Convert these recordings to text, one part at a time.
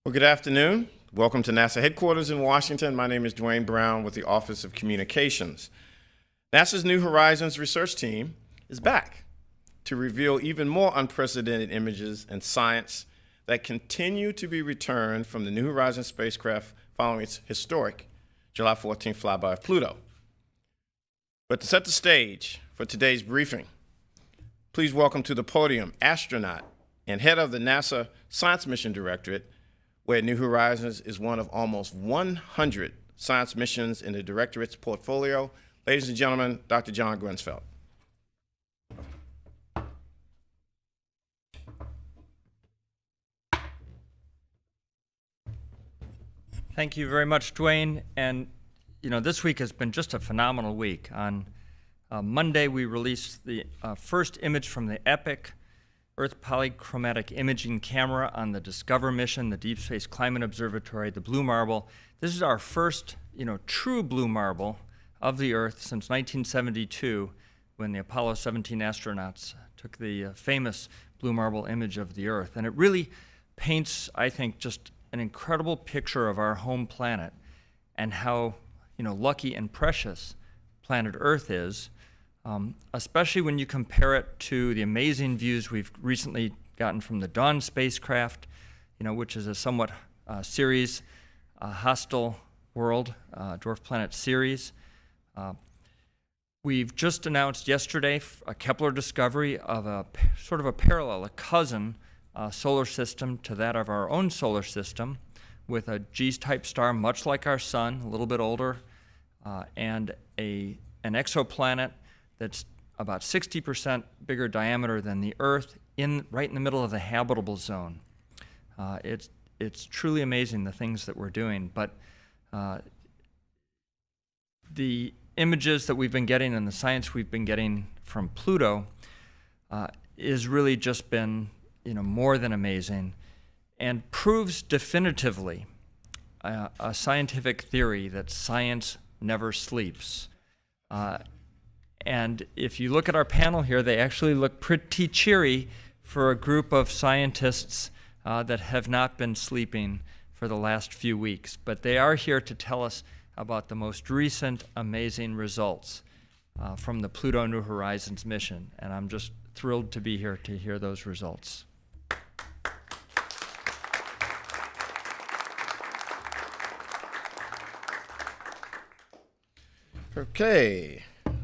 Well, good afternoon. Welcome to NASA headquarters in Washington. My name is Dwayne Brown with the Office of Communications. NASA's New Horizons research team is back to reveal even more unprecedented images and science that continue to be returned from the New Horizons spacecraft following its historic July 14th flyby of Pluto. But to set the stage for today's briefing, please welcome to the podium astronaut and head of the NASA Science Mission Directorate, where New Horizons is one of almost 100 science missions in the Directorate's portfolio. Ladies and gentlemen, Dr. John Grunsfeld. Thank you very much, Dwayne. And you know, this week has been just a phenomenal week. On Monday, we released the first image from the EPIC Earth Polychromatic Imaging Camera on the Discover mission, the Deep Space Climate Observatory, the Blue Marble. This is our first, true blue marble of the Earth since 1972, when the Apollo 17 astronauts took the famous blue marble image of the Earth. And it really paints, I think, just an incredible picture of our home planet and how, lucky and precious planet Earth is. Especially when you compare it to the amazing views we've recently gotten from the Dawn spacecraft, which is a somewhat Ceres hostile world, dwarf planet Ceres. We've just announced yesterday a Kepler discovery of a sort of a parallel, a cousin solar system to that of our own solar system, with a G-type star much like our sun, a little bit older, and an exoplanet that's about 60% bigger diameter than the Earth, right in the middle of the habitable zone. It's truly amazing, the things that we're doing. But the images that we've been getting and the science we've been getting from Pluto is really just been more than amazing, and proves definitively a scientific theory that science never sleeps. And if you look at our panel here, they actually look pretty cheery for a group of scientists that have not been sleeping for the last few weeks. But they are here to tell us about the most recent amazing results from the Pluto New Horizons mission. And I'm just thrilled to be here to hear those results. Okay,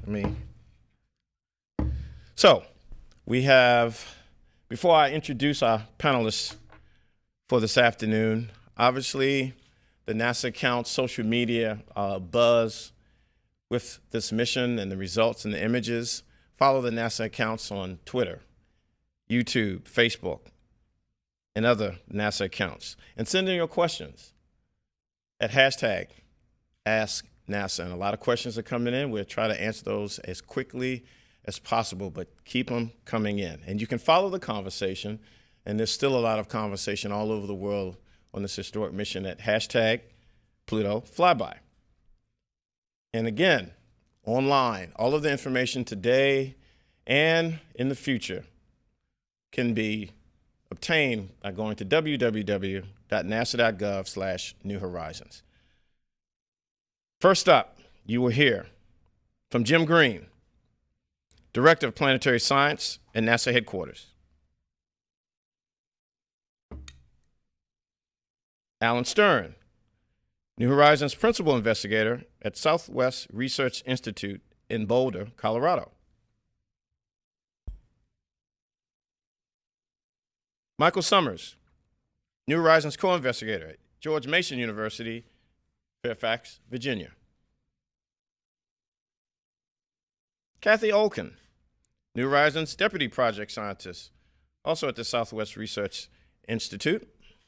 So, we have, before I introduce our panelists for this afternoon, obviously the NASA accounts, social media buzz with this mission and the results and the images. Follow the NASA accounts on Twitter, YouTube, Facebook, and other NASA accounts. And send in your questions at hashtag #AskNASA. And a lot of questions are coming in. We'll try to answer those as quickly as possible, but keep them coming in. And you can follow the conversation, and there's still a lot of conversation all over the world on this historic mission at #PlutoFlyby. And again, online, all of the information today and in the future can be obtained by going to www.nasa.gov/newhorizons. First up, you will hear from Jim Green, Director of Planetary Science at NASA headquarters. Alan Stern, New Horizons Principal Investigator at Southwest Research Institute in Boulder, Colorado. Michael Summers, New Horizons Co-Investigator at George Mason University, Fairfax, Virginia. Kathy Olkin, New Horizons Deputy Project Scientist, also at the Southwest Research Institute.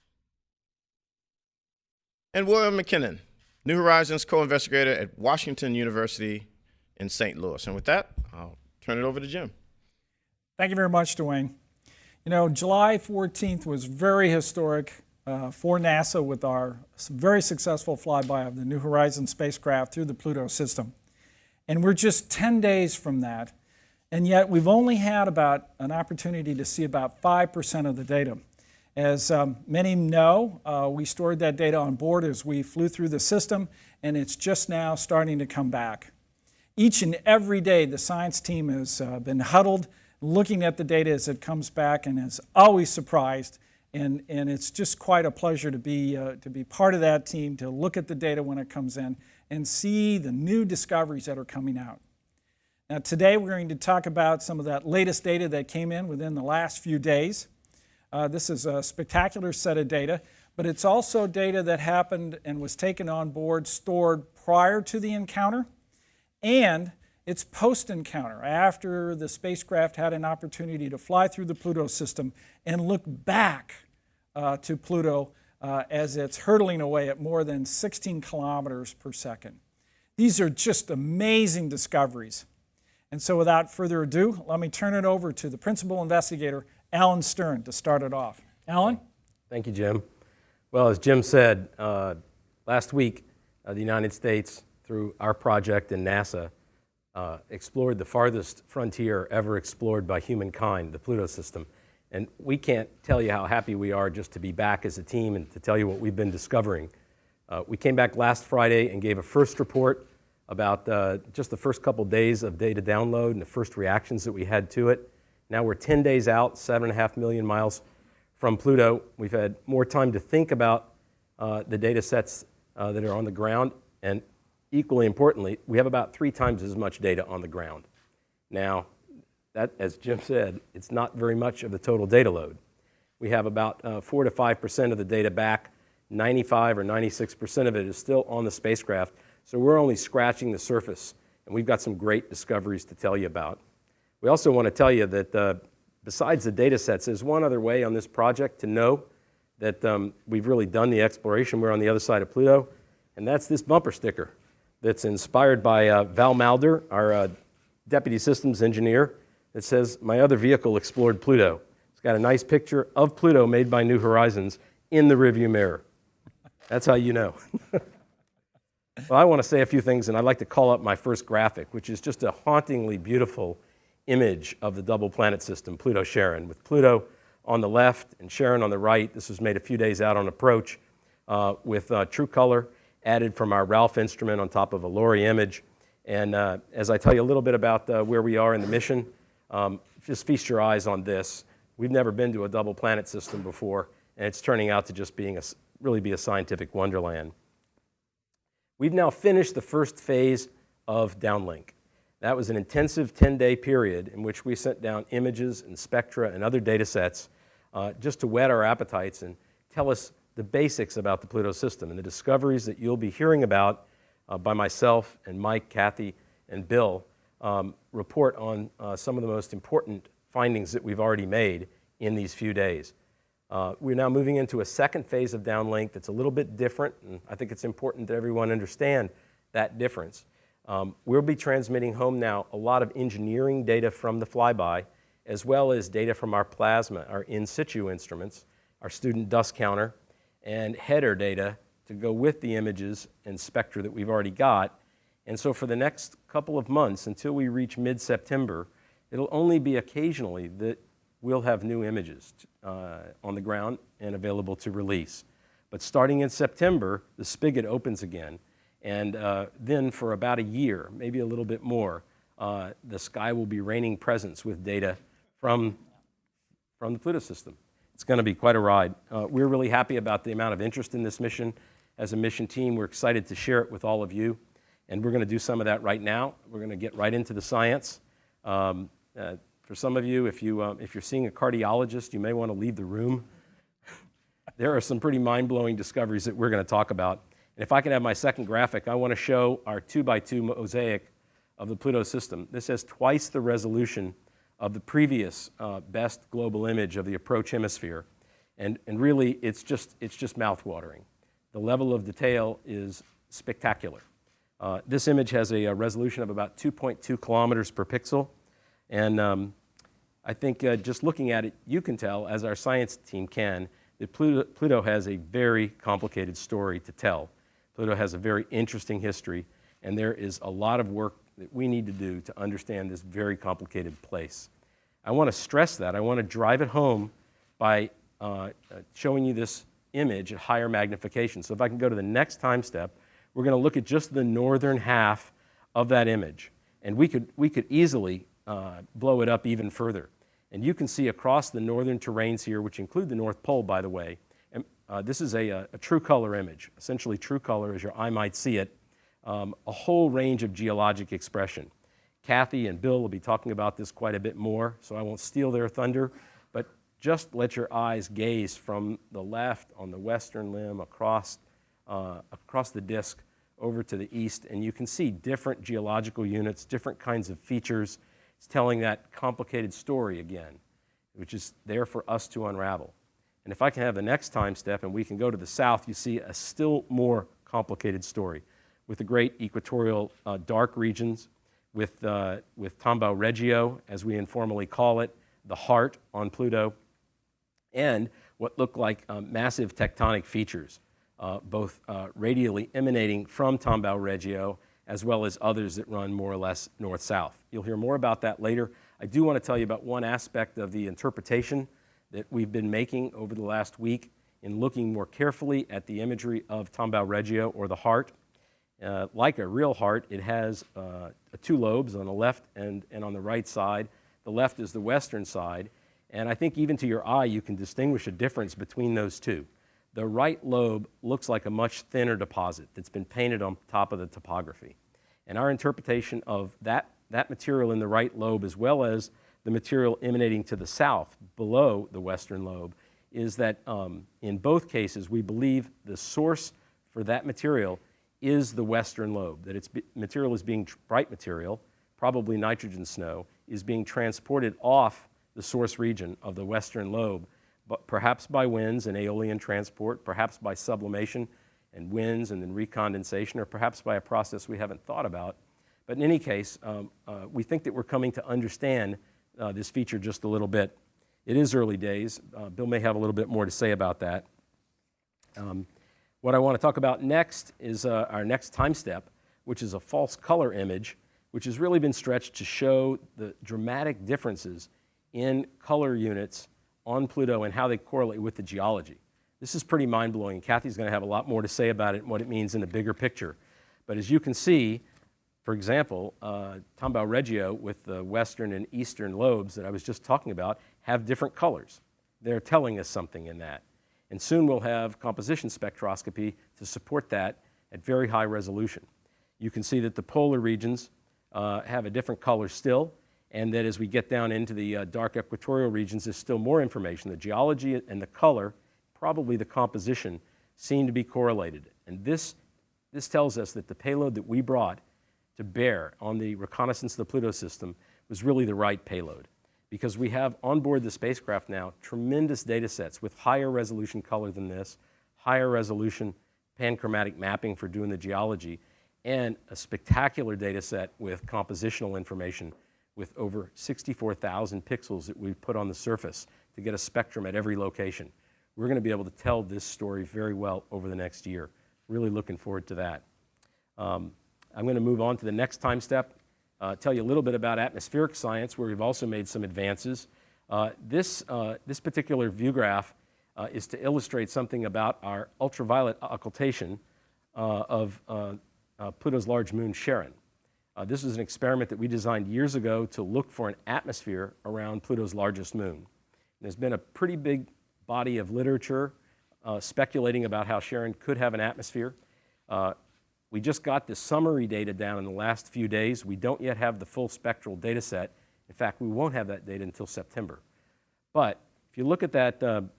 And William McKinnon, New Horizons Co-Investigator at Washington University in St. Louis. And with that, I'll turn it over to Jim. Thank you very much, Dwayne. July 14th was very historic for NASA with our very successful flyby of the New Horizons spacecraft through the Pluto system. And we're just 10 days from that. And yet we've only had about an opportunity to see about 5% of the data. As many know, we stored that data on board as we flew through the system, and it's just now starting to come back. Each and every day, the science team has been huddled, looking at the data as it comes back, and is always surprised. And it's just quite a pleasure to be part of that team, to look at the data when it comes in and see the new discoveries that are coming out. Now, today we're going to talk about some of that latest data that came in within the last few days. This is a spectacular set of data, but it's also data that happened and was taken on board, stored prior to the encounter, and it's post-encounter, after the spacecraft had an opportunity to fly through the Pluto system and look back to Pluto as it's hurtling away at more than 16 kilometers per second. These are just amazing discoveries. And so without further ado, let me turn it over to the principal investigator, Alan Stern, to start it off. Alan? Thank you, Jim. Well, as Jim said, last week, the United States, through our project and NASA, explored the farthest frontier ever explored by humankind, the Pluto system. And we can't tell you how happy we are just to be back as a team and to tell you what we've been discovering. We came back last Friday and gave a first report about just the first couple days of data download and the first reactions that we had to it. Now we're 10 days out, 7.5 million miles from Pluto. We've had more time to think about the data sets that are on the ground, and equally importantly, we have about 3 times as much data on the ground. Now, that, as Jim said, it's not very much of the total data load. We have about 4 to 5% of the data back. 95 or 96% of it is still on the spacecraft, so we're only scratching the surface, and we've got some great discoveries to tell you about. We also want to tell you that besides the data sets, there's one other way on this project to know that we've really done the exploration. We're on the other side of Pluto, and that's this bumper sticker that's inspired by Val Malder, our deputy systems engineer, that says, "My other vehicle explored Pluto." It's got a nice picture of Pluto made by New Horizons in the rearview mirror. That's how you know. Well, I want to say a few things, and I'd like to call up my first graphic, which is just a hauntingly beautiful image of the double planet system, Pluto-Charon, with Pluto on the left and Charon on the right. This was made a few days out on approach with true color added from our Ralph instrument on top of a LORRI image. And as I tell you a little bit about where we are in the mission, just feast your eyes on this. We've never been to a double planet system before, and it's turning out to just really be a scientific wonderland. We've now finished the first phase of downlink. That was an intensive 10-day period in which we sent down images and spectra and other data sets just to whet our appetites and tell us the basics about the Pluto system and the discoveries that you'll be hearing about by myself and Mike, Kathy, and Bill report on some of the most important findings that we've already made in these few days. We're now moving into a second phase of downlink that's a little bit different, and I think it's important that everyone understand that difference. We'll be transmitting home now a lot of engineering data from the flyby, as well as data from our plasma, our in situ instruments, our student dust counter, and header data to go with the images and spectra that we've already got. And so for the next couple of months, until we reach mid-September, it'll only be occasionally that we'll have new images on the ground and available to release. But starting in September, the spigot opens again. And then for about a year, maybe a little bit more, the sky will be raining presents with data from the Pluto system. It's going to be quite a ride. We're really happy about the amount of interest in this mission. As a mission team, we're excited to share it with all of you. And we're going to do some of that right now. We're going to get right into the science. For some of you, if you're seeing a cardiologist, you may want to leave the room. There are some pretty mind-blowing discoveries that we're going to talk about. And if I can have my second graphic, I want to show our 2x2 mosaic of the Pluto system. This has twice the resolution of the previous best global image of the approach hemisphere. And really, it's just mouth-watering. The level of detail is spectacular. This image has a resolution of about 2.2 kilometers per pixel. And I think just looking at it, you can tell, as our science team can, that Pluto has a very complicated story to tell. Pluto has a very interesting history, and there is a lot of work that we need to do to understand this very complicated place. I want to stress that. I want to drive it home by showing you this image at higher magnification. So if I can go to the next time step, we're going to look at just the northern half of that image. And we could easily blow it up even further. And you can see across the northern terrains here, which include the North Pole, by the way, and, this is a true color image, essentially true color as your eye might see it, a whole range of geologic expression. Kathy and Bill will be talking about this quite a bit more, so I won't steal their thunder, but just let your eyes gaze from the left on the western limb across the disk over to the east, and you can see different geological units, different kinds of features. It's telling that complicated story again, which is there for us to unravel. And if I can have the next time step and we can go to the south, you see a still more complicated story with the great equatorial dark regions, with Tombaugh Regio, as we informally call it, the heart on Pluto, and what look like massive tectonic features, both radially emanating from Tombaugh Regio, as well as others that run more or less north-south. You'll hear more about that later. I do want to tell you about one aspect of the interpretation that we've been making over the last week in looking more carefully at the imagery of Tombaugh Regio, or the heart. Like a real heart, it has two lobes on the left and on the right side. The left is the western side, and I think even to your eye you can distinguish a difference between those two. The right lobe looks like a much thinner deposit that's been painted on top of the topography. And our interpretation of that material in the right lobe, as well as the material emanating to the south below the western lobe, is that in both cases we believe the source for that material is the western lobe, that its material is being, bright material, probably nitrogen snow, is being transported off the source region of the western lobe, but perhaps by winds and aeolian transport, perhaps by sublimation and winds and then recondensation, or perhaps by a process we haven't thought about. But in any case, we think that we're coming to understand this feature just a little bit. It is early days. Bill may have a little bit more to say about that. What I want to talk about next is our next time step, which is a false color image, which has really been stretched to show the dramatic differences in color units on Pluto and how they correlate with the geology. This is pretty mind-blowing. Kathy's going to have a lot more to say about it and what it means in a bigger picture. But as you can see, for example, Tombaugh Regio with the western and eastern lobes that I was just talking about have different colors. They're telling us something in that. And soon we'll have composition spectroscopy to support that at very high resolution. You can see that the polar regions have a different color still, and that as we get down into the dark equatorial regions, there's still more information. The geology and the color, probably the composition, seem to be correlated. And this tells us that the payload that we brought to bear on the reconnaissance of the Pluto system was really the right payload, because we have on board the spacecraft now tremendous data sets with higher resolution color than this, higher resolution panchromatic mapping for doing the geology, and a spectacular data set with compositional information with over 64,000 pixels that we put on the surface to get a spectrum at every location. We're going to be able to tell this story very well over the next year. Really looking forward to that. I'm going to move on to the next time step, tell you a little bit about atmospheric science, where we've also made some advances. This particular view graph is to illustrate something about our ultraviolet occultation of Pluto's large moon, Charon. This was an experiment that we designed years ago to look for an atmosphere around Pluto's largest moon. And there's been a pretty big body of literature speculating about how Charon could have an atmosphere. We just got the summary data down in the last few days. We don't yet have the full spectral data set. In fact, we won't have that data until September. But if you look at that,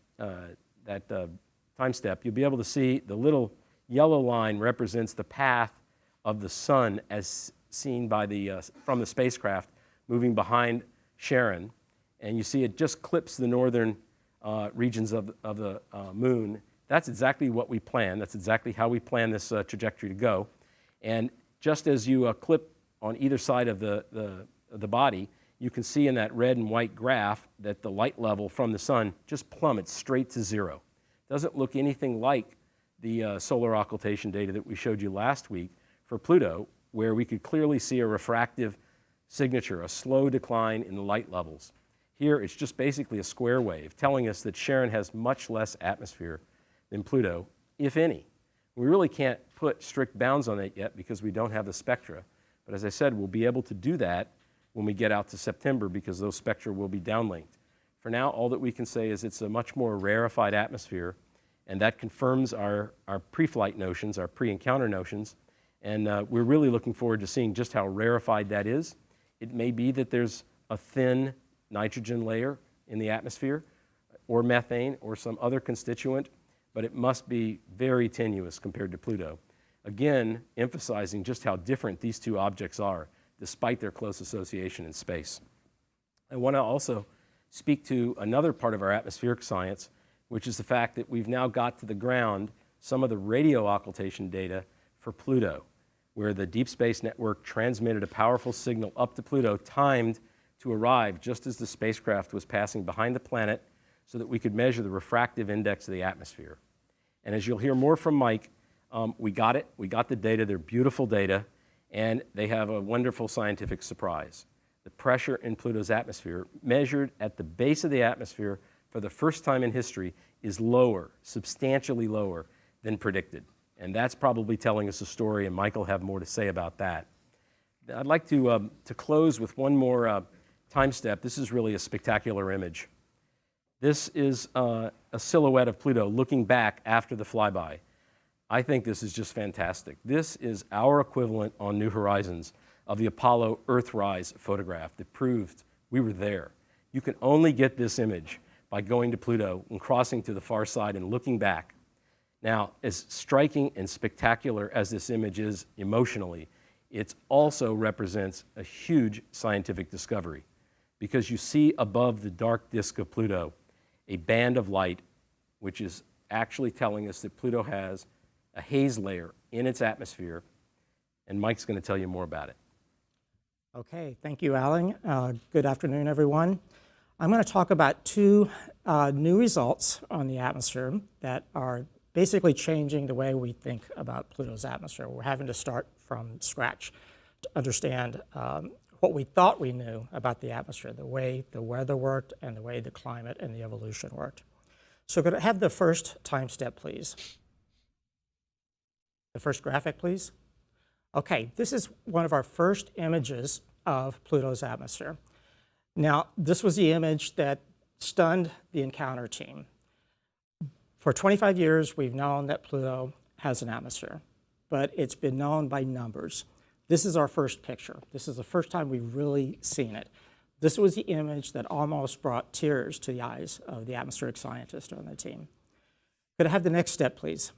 time step, you'll be able to see the little yellow line represents the path of the sun as seen by from the spacecraft moving behind Charon. And you see it just clips the northern regions of the moon. That's exactly what we planned. That's exactly how we plan this trajectory to go. And just as you clip on either side of the body, you can see in that red and white graph that the light level from the sun just plummets straight to zero. Doesn't look anything like the solar occultation data that we showed you last week for Pluto, where we could clearly see a refractive signature, a slow decline in the light levels. Here, it's just basically a square wave telling us that Charon has much less atmosphere than Pluto, if any. We really can't put strict bounds on it yet because we don't have the spectra. But as I said, we'll be able to do that when we get out to September because those spectra will be downlinked. For now, all that we can say is it's a much more rarefied atmosphere, and that confirms our pre-flight notions, our pre-encounter notions, and we're really looking forward to seeing just how rarefied that is. It may be that there's a thin nitrogen layer in the atmosphere, or methane, or some other constituent, but it must be very tenuous compared to Pluto. Again, emphasizing just how different these two objects are, despite their close association in space. I want to also speak to another part of our atmospheric science, which is the fact that we've now got to the ground some of the radio occultation data for Pluto, where the Deep Space Network transmitted a powerful signal up to Pluto timed to arrive just as the spacecraft was passing behind the planet so that we could measure the refractive index of the atmosphere. And as you'll hear more from Mike, we got it. We got the data. They're beautiful data, and they have a wonderful scientific surprise. The pressure in Pluto's atmosphere, measured at the base of the atmosphere for the first time in history, is lower, substantially lower than predicted. And that's probably telling us a story, and Mike will have more to say about that. I'd like to close with one more time step. This is really a spectacular image. This is a silhouette of Pluto looking back after the flyby. I think this is just fantastic. This is our equivalent on New Horizons of the Apollo Earthrise photograph that proved we were there. You can only get this image by going to Pluto and crossing to the far side and looking back. Now, as striking and spectacular as this image is emotionally, it also represents a huge scientific discovery because you see above the dark disk of Pluto a band of light, which is actually telling us that Pluto has a haze layer in its atmosphere, and Mike's going to tell you more about it. Okay, thank you, Alan. Good afternoon, everyone. I'm going to talk about two new results on the atmosphere that are basically changing the way we think about Pluto's atmosphere. We're having to start from scratch to understand what we thought we knew about the atmosphere, the way the weather worked and the way the climate and the evolution worked. So could I have the first time step, please? The first graphic, please. Okay, this is one of our first images of Pluto's atmosphere. Now, this was the image that stunned the encounter team. For 25 years, we've known that Pluto has an atmosphere, but it's been known by numbers. This is our first picture. This is the first time we've really seen it. This was the image that almost brought tears to the eyes of the atmospheric scientists on the team. Could I have the next step, please?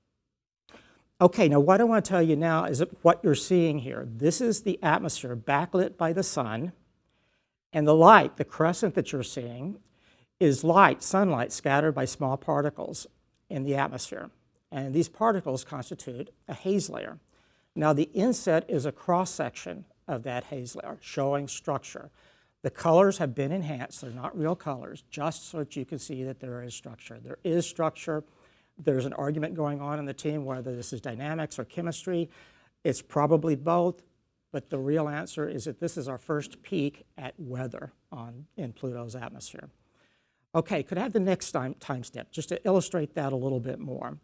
Okay, now what I want to tell you now is what you're seeing here. This is the atmosphere backlit by the sun, and the light, the crescent that you're seeing, is light, sunlight scattered by small particles in the atmosphere. And these particles constitute a haze layer. Now the inset is a cross-section of that haze layer showing structure. The colors have been enhanced. They're not real colors, just so that you can see that there is structure. There is structure. There's an argument going on in the team whether this is dynamics or chemistry. It's probably both, but the real answer is that this is our first peek at weather in Pluto's atmosphere. Okay, could I have the next time step, just to illustrate that a little bit more?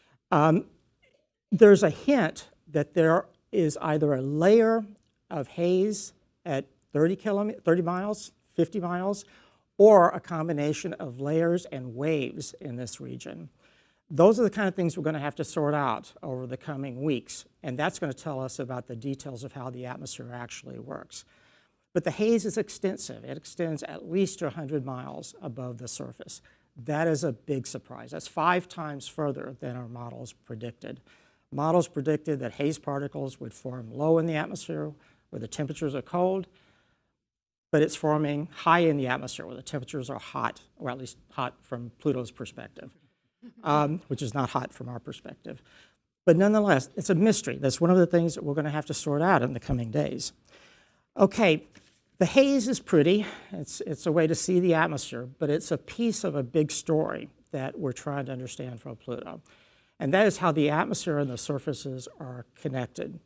There's a hint that there is either a layer of haze at 30 miles, 50 miles, or a combination of layers and waves in this region. Those are the kind of things we're going to have to sort out over the coming weeks, and that's going to tell us about the details of how the atmosphere actually works. But the haze is extensive. It extends at least 100 miles above the surface. That is a big surprise. That's 5 times further than our models predicted. Models predicted that haze particles would form low in the atmosphere where the temperatures are cold, but it's forming high in the atmosphere where the temperatures are hot, or at least hot from Pluto's perspective, which is not hot from our perspective. But nonetheless, it's a mystery. That's one of the things that we're going to have to sort out in the coming days. Okay, the haze is pretty. It's a way to see the atmosphere, but it's a piece of a big story that we're trying to understand from Pluto. And that is how the atmosphere and the surfaces are connected.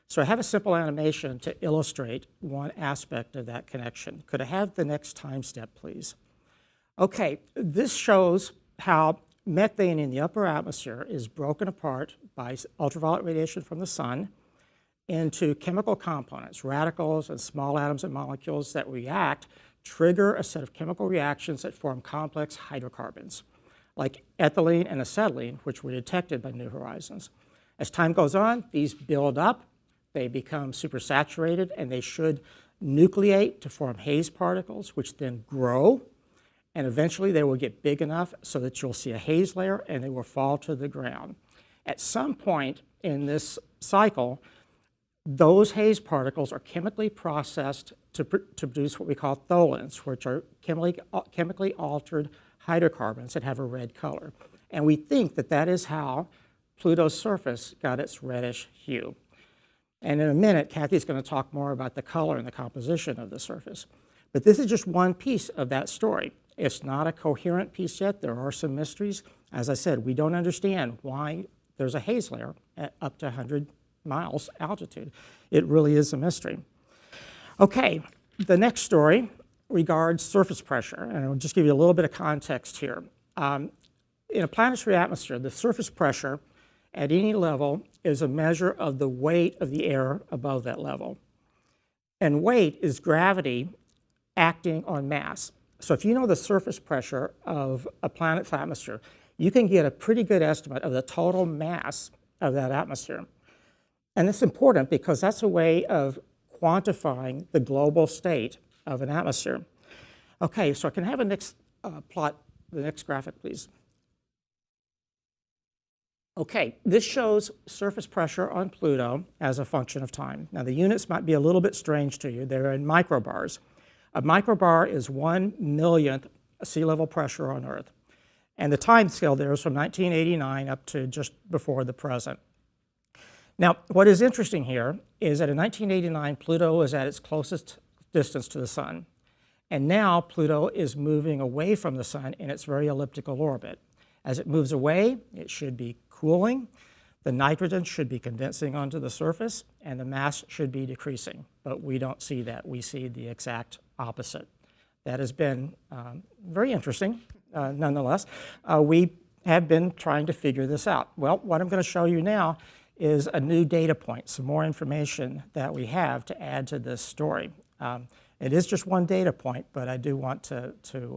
So I have a simple animation to illustrate one aspect of that connection. Could I have the next time step, please? Okay, this shows how methane in the upper atmosphere is broken apart by ultraviolet radiation from the sun into chemical components, radicals and small atoms and molecules that react, trigger a set of chemical reactions that form complex hydrocarbons, like ethylene and acetylene, which were detected by New Horizons. As time goes on, these build up, they become supersaturated, and they should nucleate to form haze particles, which then grow, and eventually they will get big enough so that you'll see a haze layer and they will fall to the ground. At some point in this cycle, those haze particles are chemically processed to produce what we call tholins, which are chemically altered hydrocarbons that have a red color. And we think that that is how Pluto's surface got its reddish hue. And in a minute, Kathy's going to talk more about the color and the composition of the surface. But this is just one piece of that story. It's not a coherent piece yet. There are some mysteries. As I said, we don't understand why there's a haze layer at up to 100 miles altitude. It really is a mystery. Okay, the next story regards surface pressure, and I'll just give you a little bit of context here. In a planetary atmosphere, the surface pressure at any level is a measure of the weight of the air above that level. And weight is gravity acting on mass. So if you know the surface pressure of a planet's atmosphere, you can get a pretty good estimate of the total mass of that atmosphere. And it's important because that's a way of quantifying the global state of an atmosphere. Okay, so I can have a next plot, the next graphic, please. Okay, this shows surface pressure on Pluto as a function of time. Now the units might be a little bit strange to you. They're in microbars. A microbar is 1/1,000,000th sea level pressure on Earth. And the time scale there is from 1989 up to just before the present. Now, what is interesting here is that in 1989, Pluto was at its closest distance to the Sun. And now Pluto is moving away from the Sun in its very elliptical orbit. As it moves away, it should be cooling, the nitrogen should be condensing onto the surface, and the mass should be decreasing. But we don't see that. We see the exact opposite. That has been very interesting, nonetheless. We have been trying to figure this out. Well, what I'm going to show you now is a new data point, some more information that we have to add to this story. It is just one data point, but I do want to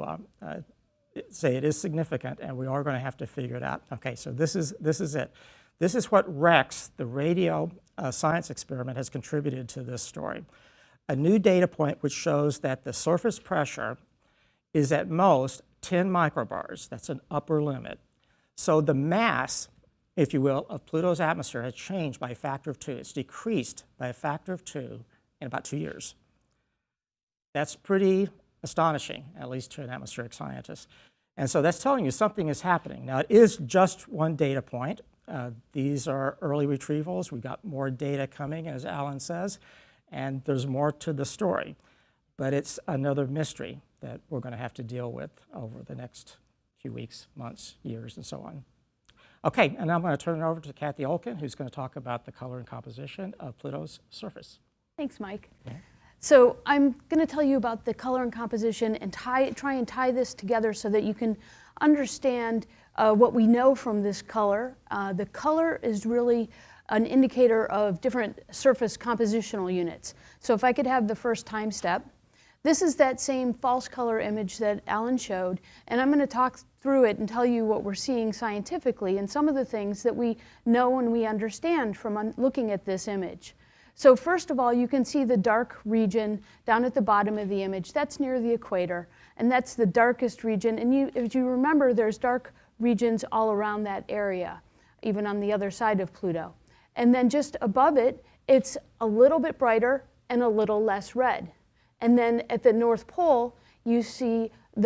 say it is significant, and we are going to have to figure it out. Okay, so this is it. This is what REX, the radio science experiment, has contributed to this story. A new data point which shows that the surface pressure is at most 10 microbars. That's an upper limit. So the mass, if you will, of Pluto's atmosphere has changed by a factor of 2. It's decreased by a factor of 2 in about 2 years. That's pretty astonishing, at least to an atmospheric scientist. And so that's telling you something is happening. Now, it is just one data point. These are early retrievals. We've got more data coming, as Alan says, and there's more to the story. But it's another mystery that we're going to have to deal with over the next few weeks, months, years, and so on. Okay, and now I'm going to turn it over to Kathy Olken, who's going to talk about the color and composition of Pluto's surface. Thanks, Mike. Yeah. So I'm going to tell you about the color and composition and try and tie this together so that you can understand what we know from this color. The color is really an indicator of different surface compositional units. So if I could have the first time step. This is that same false color image that Alan showed, and I'm going to talk through it and tell you what we're seeing scientifically and some of the things that we know and we understand from looking at this image. So first of all, you can see the dark region down at the bottom of the image. That's near the equator, and that's the darkest region. And if you remember, there's dark regions all around that area, even on the other side of Pluto. And then just above it, it's a little bit brighter and a little less red. And then at the North Pole, you see the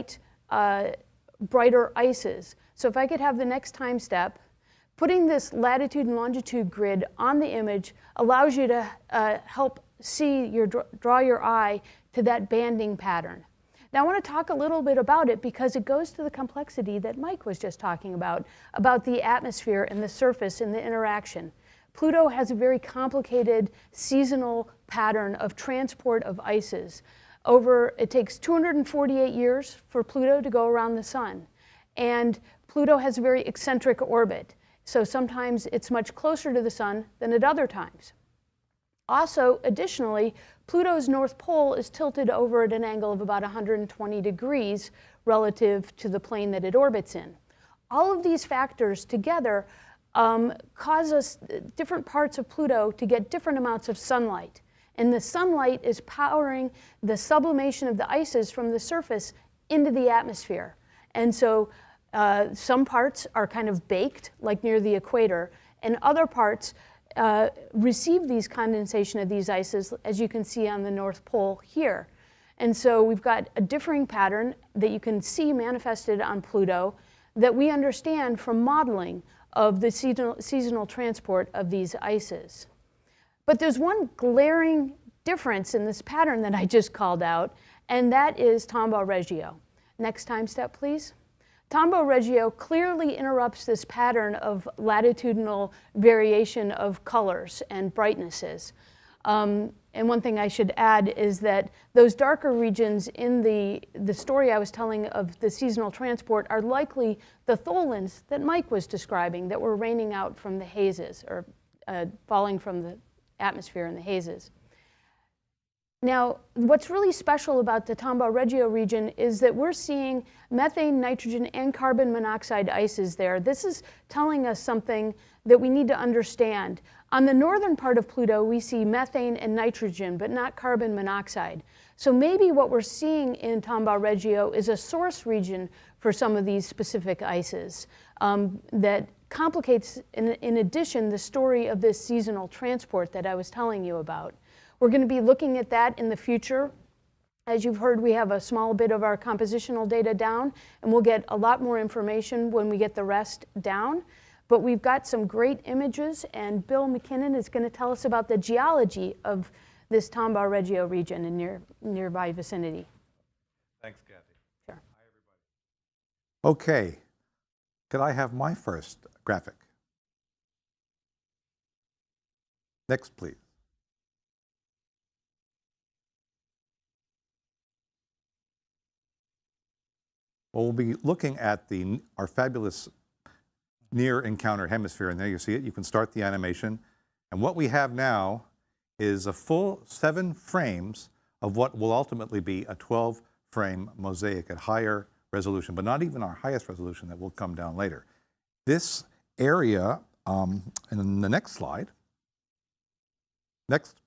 brighter ices. So if I could have the next time step, putting this latitude and longitude grid on the image allows you to help see draw your eye to that banding pattern. Now I want to talk a little bit about it because it goes to the complexity that Mike was just talking about the atmosphere and the surface and the interaction. Pluto has a very complicated seasonal pattern of transport of ices. It takes 248 years for Pluto to go around the sun. And Pluto has a very eccentric orbit. So sometimes it's much closer to the sun than at other times. Also, additionally, Pluto's North Pole is tilted over at an angle of about 120 degrees relative to the plane that it orbits in. All of these factors together cause us different parts of Pluto to get different amounts of sunlight. And the sunlight is powering the sublimation of the ices from the surface into the atmosphere. And so some parts are kind of baked, like near the equator, and other parts receive these condensation of these ices, as you can see on the North Pole here. And so we've got a differing pattern that you can see manifested on Pluto that we understand from modeling of the seasonal transport of these ices. But there's one glaring difference in this pattern that I just called out, and that is Tombaugh Regio. Next time step, please. Tombaugh Regio clearly interrupts this pattern of latitudinal variation of colors and brightnesses. And one thing I should add is that those darker regions in the story I was telling of the seasonal transport are likely the tholins that Mike was describing that were raining out from the hazes, or falling from the atmosphere in the hazes. Now, what's really special about the Tombaugh Regio region is that we're seeing methane, nitrogen, and carbon monoxide ices there. This is telling us something that we need to understand. On the northern part of Pluto, we see methane and nitrogen, but not carbon monoxide. So maybe what we're seeing in Tombaugh Regio is a source region for some of these specific ices that complicates, in addition, the story of this seasonal transport that I was telling you about. We're going to be looking at that in the future. As you've heard, we have a small bit of our compositional data down, and we'll get a lot more information when we get the rest down. But we've got some great images, and Bill McKinnon is going to tell us about the geology of this Tombaugh Regio region in nearby vicinity. Thanks, Kathy. Sure. Hi, everybody. Okay. Could I have my first graphic? Next, please. Well, we'll be looking at our fabulous near encounter hemisphere, and there you see it. You can start the animation. And what we have now is a full 7 frames of what will ultimately be a 12-frame mosaic at higher resolution, but not even our highest resolution that will come down later. This area, in the next slide, next.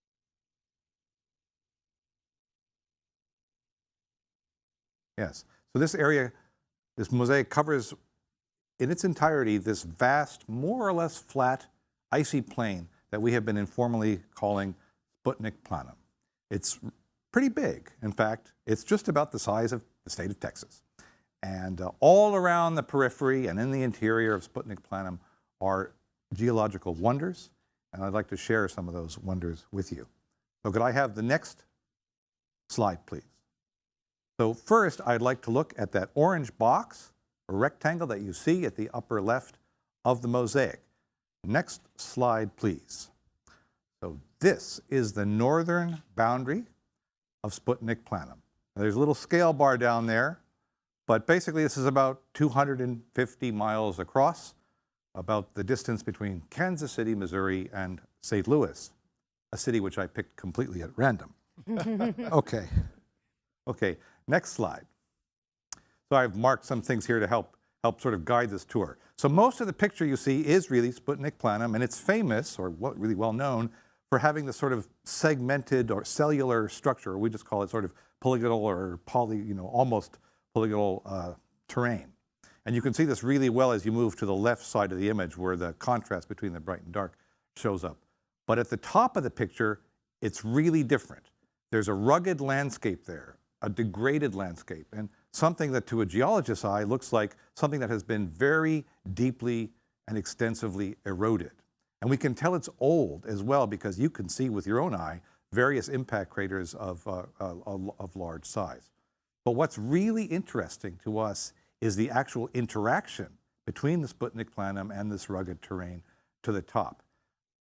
Yes. So this area, this mosaic covers in its entirety this vast, more or less flat, icy plain that we have been informally calling Sputnik Planum. It's pretty big. In fact, it's just about the size of the state of Texas. And all around the periphery and in the interior of Sputnik Planum are geological wonders, and I'd like to share some of those wonders with you. So could I have the next slide, please? So first, I'd like to look at that orange box, or rectangle that you see at the upper left of the mosaic. Next slide, please. So this is the northern boundary of Sputnik Planum. Now, there's a little scale bar down there, but basically this is about 250 miles across, about the distance between Kansas City, Missouri, and St. Louis, a city which I picked completely at random. Okay. Okay, next slide. So I've marked some things here to help sort of guide this tour. So most of the picture you see is really Sputnik Planum, and it's famous, or really well known, for having this sort of segmented or cellular structure, or we just call it sort of polygonal or almost polygonal terrain. And you can see this really well as you move to the left side of the image where the contrast between the bright and dark shows up. But at the top of the picture, it's really different. There's a rugged landscape there, a degraded landscape, and something that to a geologist's eye looks like something that has been very deeply and extensively eroded. And we can tell it's old as well because you can see with your own eye various impact craters of large size. But what's really interesting to us is the actual interaction between the Sputnik Planum and this rugged terrain to the top.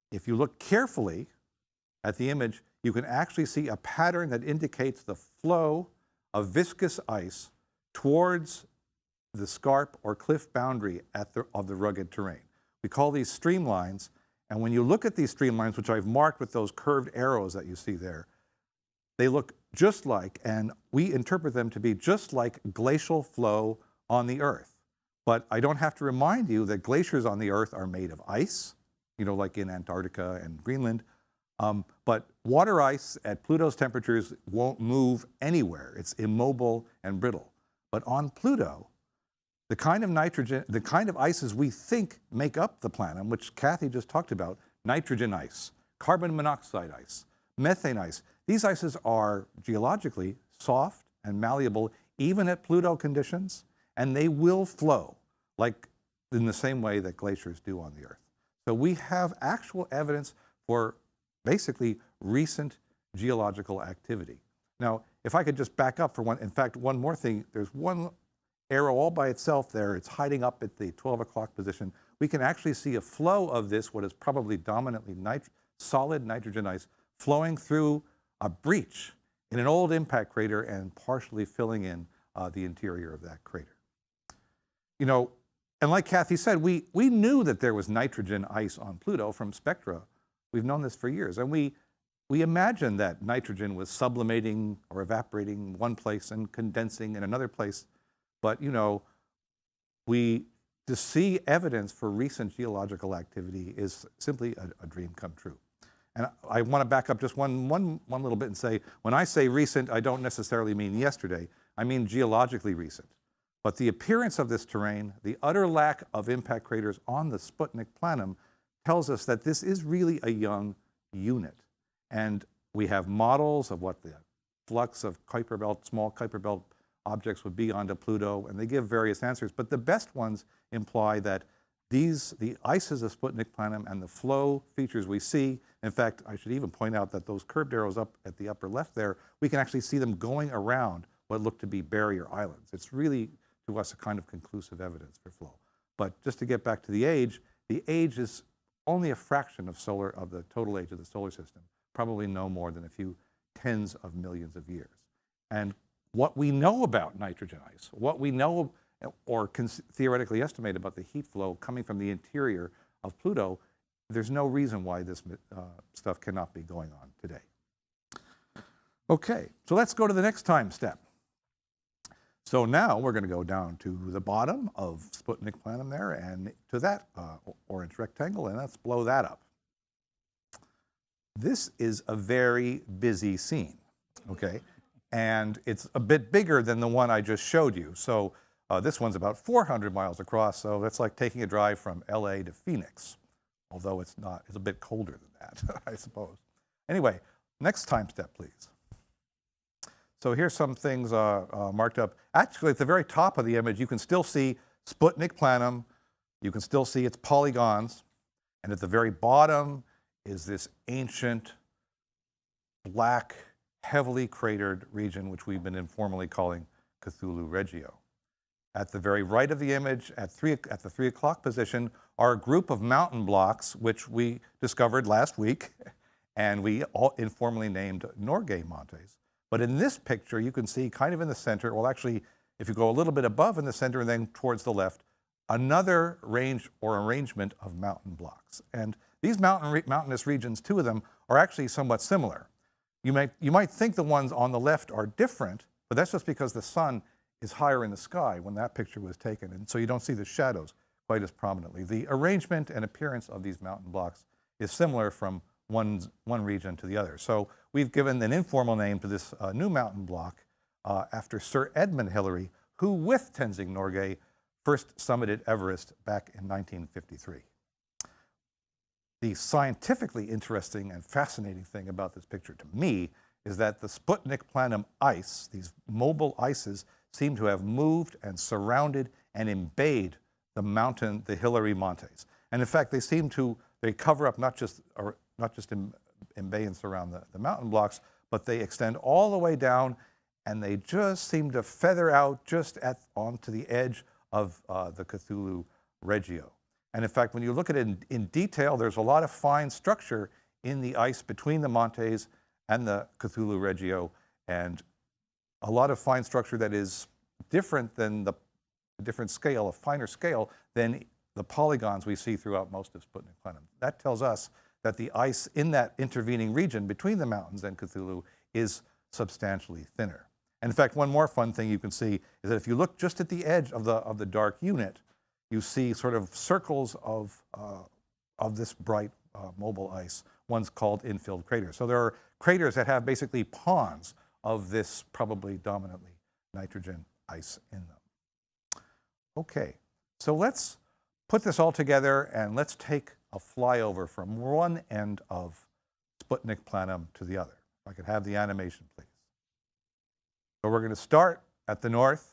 if you look carefully at the image, you can actually see a pattern that indicates the flow of viscous ice towards the scarp or cliff boundary of the rugged terrain. We call these streamlines, and when you look at these streamlines, which I've marked with those curved arrows that you see there, they look just like, and we interpret them to be just like glacial flow on the Earth. But I don't have to remind you that glaciers on the Earth are made of ice, you know, like in Antarctica and Greenland. But water ice at Pluto's temperatures won't move anywhere. It's immobile and brittle. But on Pluto, the kind of ices we think make up the Planum, which Kathy just talked about, nitrogen ice, carbon monoxide ice, methane ice, these ices are geologically soft and malleable even at Pluto conditions, and they will flow like in the same way that glaciers do on the Earth. So we have actual evidence for basically recent geological activity. Now, if I could just back up for one, in fact, one more thing, there's one arrow all by itself there. It's hiding up at the 12 o'clock position. We can actually see a flow of this, what is probably dominantly solid nitrogen ice, flowing through a breach in an old impact crater and partially filling in the interior of that crater. You know, and like Kathy said, we knew that there was nitrogen ice on Pluto from spectra. We've known this for years, and we imagined that nitrogen was sublimating or evaporating one place and condensing in another place. But, you know, to see evidence for recent geological activity is simply a dream come true. And I want to back up just one little bit and say, when I say recent, I don't necessarily mean yesterday. I mean geologically recent. But the appearance of this terrain, the utter lack of impact craters on the Sputnik Planum, tells us that this is really a young unit. And we have models of what the flux of Kuiper Belt, small Kuiper Belt objects would be onto Pluto, and they give various answers. But the best ones imply that the ices of Sputnik Planum and the flow features we see, in fact, I should even point out that those curved arrows up at the upper left there, we can actually see them going around what look to be barrier islands. It's really, to us, a kind of conclusive evidence for flow. But just to get back to the age is only a fraction of the total age of the solar system, probably no more than a few tens of millions of years. And what we know about nitrogen ice, what we know or can theoretically estimate about the heat flow coming from the interior of Pluto, there's no reason why this stuff cannot be going on today. Okay, so let's go to the next time step. So now we're going to go down to the bottom of Sputnik Planum there and to that orange rectangle, and let's blow that up. This is a very busy scene, okay? And it's a bit bigger than the one I just showed you. So this one's about 400 miles across, so that's like taking a drive from LA to Phoenix, although it's not, it's a bit colder than that, I suppose. Anyway, next time step, please. So here's some things marked up. Actually, at the very top of the image, you can still see Sputnik Planum. You can still see its polygons. And at the very bottom is this ancient, black, heavily cratered region, which we've been informally calling Cthulhu Regio. At the very right of the image, at the 3 o'clock position, are a group of mountain blocks, which we discovered last week, and we all informally named Norgay Montes. But in this picture, you can see kind of in the center, well, actually, if you go a little bit above in the center and then towards the left, another range or arrangement of mountain blocks. And these mountainous regions, two of them, are actually somewhat similar. You might think the ones on the left are different, but that's just because the sun is higher in the sky when that picture was taken, and so you don't see the shadows quite as prominently. The arrangement and appearance of these mountain blocks is similar from one region to the other. So we've given an informal name to this new mountain block after Sir Edmund Hillary, who with Tenzing Norgay first summited Everest back in 1953. The scientifically interesting and fascinating thing about this picture to me is that the Sputnik Planum ice, these mobile ices, seem to have moved and surrounded and embayed the mountain, the Hillary Montes. And in fact, they cover up not just embay and surround the mountain blocks, but they extend all the way down, and they just seem to feather out just onto the edge of the Cthulhu Regio. And in fact, when you look at it in detail, there's a lot of fine structure in the ice between the Montes and the Cthulhu Regio, and a lot of fine structure that is different than the different scale, a finer scale than the polygons we see throughout most of Sputnik Planum. That tells us that the ice in that intervening region between the mountains and Cthulhu is substantially thinner. And in fact, one more fun thing you can see is that if you look just at the edge of the dark unit, you see sort of circles of this bright mobile ice. One's called infilled craters. So there are craters that have basically ponds of this probably dominantly nitrogen ice in them. Okay, so let's put this all together and let's take a flyover from one end of Sputnik Planum to the other. If I could have the animation, please. So we're going to start at the north,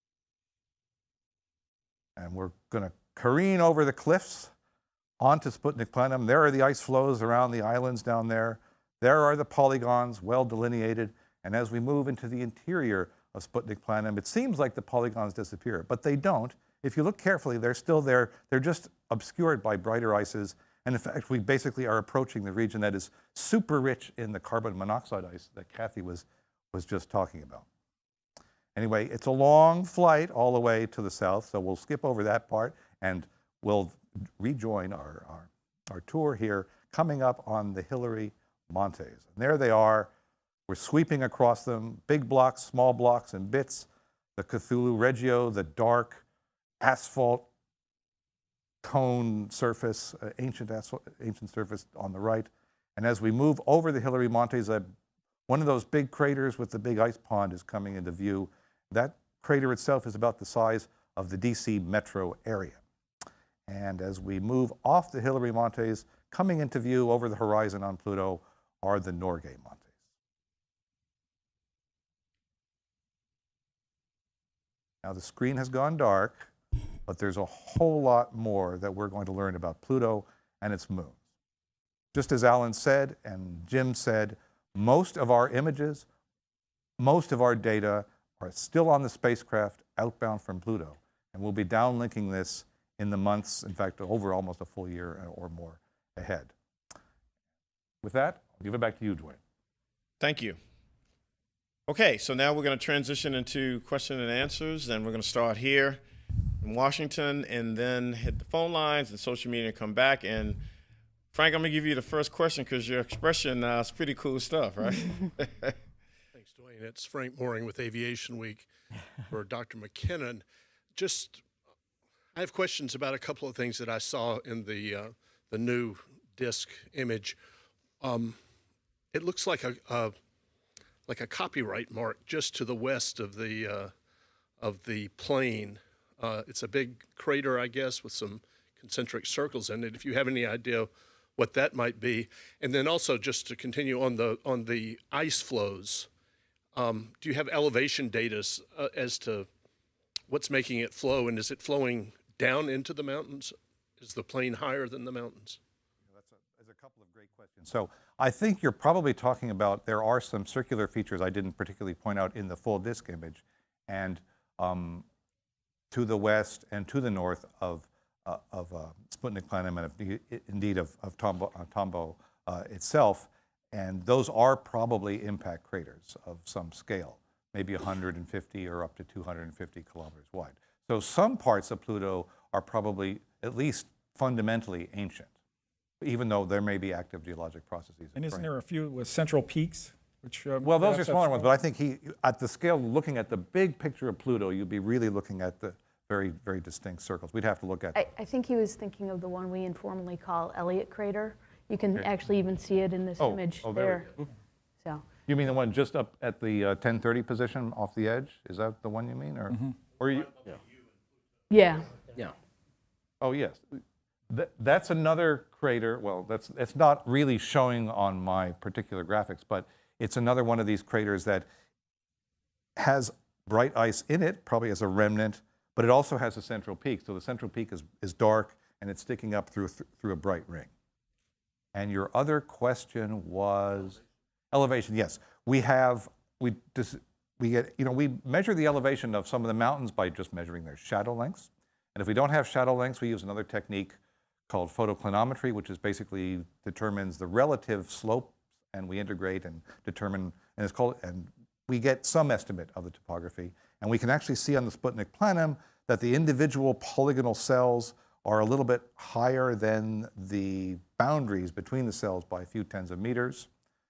and we're going to careen over the cliffs onto Sputnik Planum. There are the ice flows around the islands down there. There are the polygons, well delineated. And as we move into the interior of Sputnik Planum, it seems like the polygons disappear, but they don't. If you look carefully, they're still there. They're just obscured by brighter ices. And in fact, we basically are approaching the region that is super rich in the carbon monoxide ice that Kathy was just talking about. Anyway, it's a long flight all the way to the south, so we'll skip over that part and we'll rejoin our tour here, coming up on the Hillary Montes. And there they are. We're sweeping across them, big blocks, small blocks, and bits. The Cthulhu Regio, the dark asphalt cone surface, ancient surface on the right. And as we move over the Hillary Montes, one of those big craters with the big ice pond is coming into view. That crater itself is about the size of the DC metro area. And as we move off the Hillary Montes, coming into view over the horizon on Pluto are the Norgay Montes. Now the screen has gone dark, but there's a whole lot more that we're going to learn about Pluto and its moons. Just as Alan said and Jim said, most of our images, most of our data are still on the spacecraft outbound from Pluto. And we'll be downlinking this in the months, in fact, over almost a full year or more ahead. With that, I'll give it back to you, Dwayne. Thank you. Okay, so now we're going to transition into question and answers, and we're going to start here in Washington and then hit the phone lines and social media and come back. And Frank, I'm going to give you the first question because your expression is pretty cool stuff, right? Thanks, Dwayne. It's Frank Mooring with Aviation Week for Dr. McKinnon. I have questions about a couple of things that I saw in the new disk image. It looks like a copyright mark just to the west of the plane. It's a big crater, I guess, with some concentric circles in it. If you have any idea what that might be, and then also just to continue on the ice flows, do you have elevation data as to what's making it flow, and is it flowing down into the mountains? Is the plane higher than the mountains? That's a couple of great questions. So I think you're probably talking about, there are some circular features I didn't particularly point out in the full disk image, and to the west and to the north of Sputnik Planum and indeed of Tombaugh itself, and those are probably impact craters of some scale, maybe 150 or up to 250 kilometers wide. So some parts of Pluto are probably at least fundamentally ancient, even though there may be active geologic processes. And isn't there a few with central peaks? Which, well, those are smaller ones, but I think at the scale, looking at the big picture of Pluto, you'd be really looking at the very, very distinct circles. We'd have to look at. I think he was thinking of the one we informally call Elliott Crater. You can actually even see it in this image there. So. You mean the one just up at the 1030 position off the edge? Is that the one you mean, or? Mm-hmm. Or you? Yeah. Yeah. Oh yes, that's another crater. Well, it's not really showing on my particular graphics, but it's another one of these craters that has bright ice in it, probably as a remnant, but it also has a central peak. So the central peak is dark and it's sticking up through a bright ring. And your other question was elevation. Yes, we measure the elevation of some of the mountains by just measuring their shadow lengths. And if we don't have shadow lengths, we use another technique called photoclinometry, which is basically determines the relative slope, and we integrate and determine, and it's called, and we get some estimate of the topography. And we can actually see on the Sputnik Planum that the individual polygonal cells are a little bit higher than the boundaries between the cells by a few tens of meters.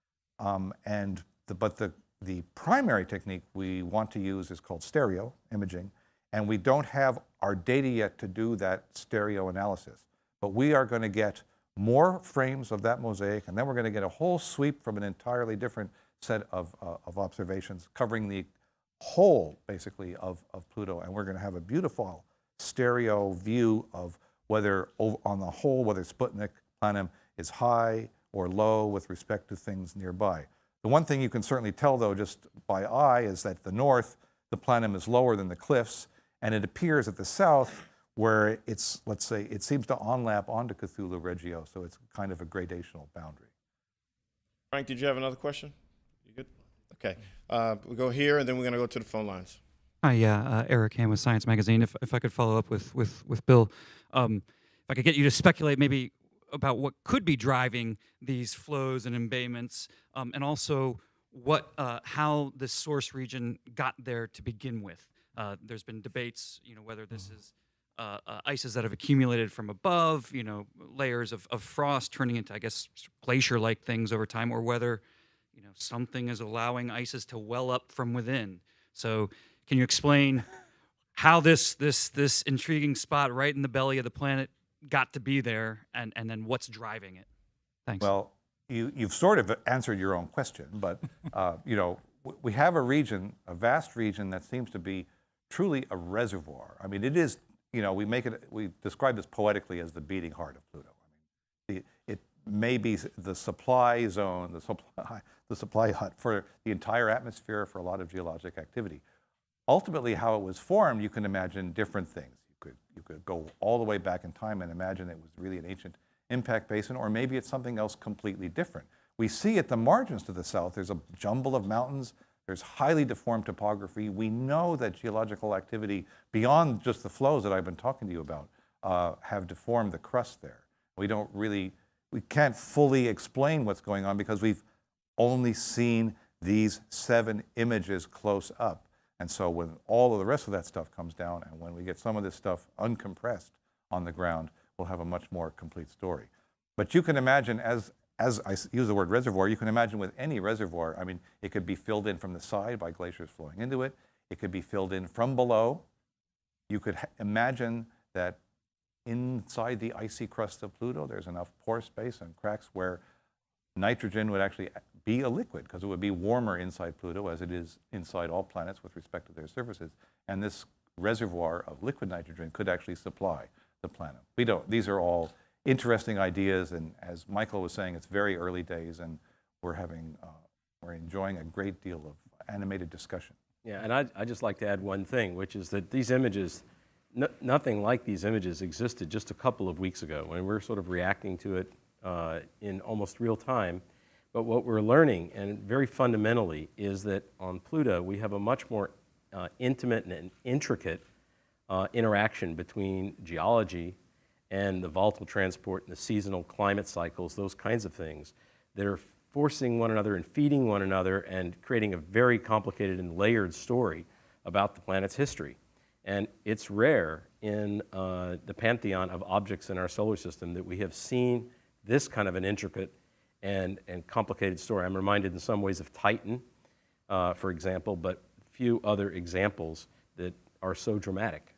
But the primary technique we want to use is called stereo imaging, and we don't have our data yet to do that stereo analysis. But we are going to get more frames of that mosaic, and then we're going to get a whole sweep from an entirely different set of observations covering the whole, basically, of Pluto, and we're going to have a beautiful stereo view of whether, on the whole, whether Sputnik Planum is high or low with respect to things nearby. The one thing you can certainly tell, though, just by eye, is that the north, the Planum is lower than the cliffs, and it appears at the south where it's, let's say, it seems to onlap onto Cthulhu Regio, so it's kind of a gradational boundary. Frank, did you have another question? You good? Okay. We'll go here, and then we're going to go to the phone lines. Hi, yeah, Eric Ham with Science Magazine. If I could follow up with Bill, if I could get you to speculate maybe about what could be driving these flows and embayments, and also what, how this source region got there to begin with. There's been debates, whether this is ices that have accumulated from above, layers of frost turning into, I guess, glacier-like things over time, or whether, something is allowing ices to well up from within. So, can you explain how this intriguing spot right in the belly of the planet got to be there, and then what's driving it? Thanks. Well, you've sort of answered your own question, but we have a region, a vast region that seems to be truly a reservoir. I mean, it is. We describe this poetically as the beating heart of Pluto. I mean, it may be the supply zone, the supply hut for the entire atmosphere for a lot of geologic activity. Ultimately, how it was formed, you can imagine different things. You could go all the way back in time and imagine it was really an ancient impact basin, or maybe it's something else completely different. We see at the margins to the south, there's a jumble of mountains. There's highly deformed topography. We know that geological activity beyond just the flows that I've been talking to you about have deformed the crust there. We can't fully explain what's going on because we've only seen these 7 images close up. And so when all of the rest of that stuff comes down, and when we get some of this stuff uncompressed on the ground, we'll have a much more complete story. But you can imagine, as I use the word reservoir, you can imagine with any reservoir, I mean, it could be filled in from the side by glaciers flowing into it. It could be filled in from below. You could imagine that inside the icy crust of Pluto, there's enough pore space and cracks where nitrogen would actually be a liquid, because it would be warmer inside Pluto as it is inside all planets with respect to their surfaces. And this reservoir of liquid nitrogen could actually supply the planet. These are all interesting ideas, and as Michael was saying, it's very early days, and we're enjoying a great deal of animated discussion. Yeah, and I'd just like to add one thing, which is that these images, nothing like these images existed just a couple of weeks ago, when we're sort of reacting to it in almost real time. But what we're learning, and very fundamentally, is that on Pluto, we have a much more intimate and intricate interaction between geology and the volatile transport and the seasonal climate cycles, those kinds of things that are forcing one another and feeding one another and creating a very complicated and layered story about the planet's history. And it's rare in the pantheon of objects in our solar system that we have seen this kind of an intricate and complicated story. I'm reminded in some ways of Titan, for example, but few other examples that are so dramatic.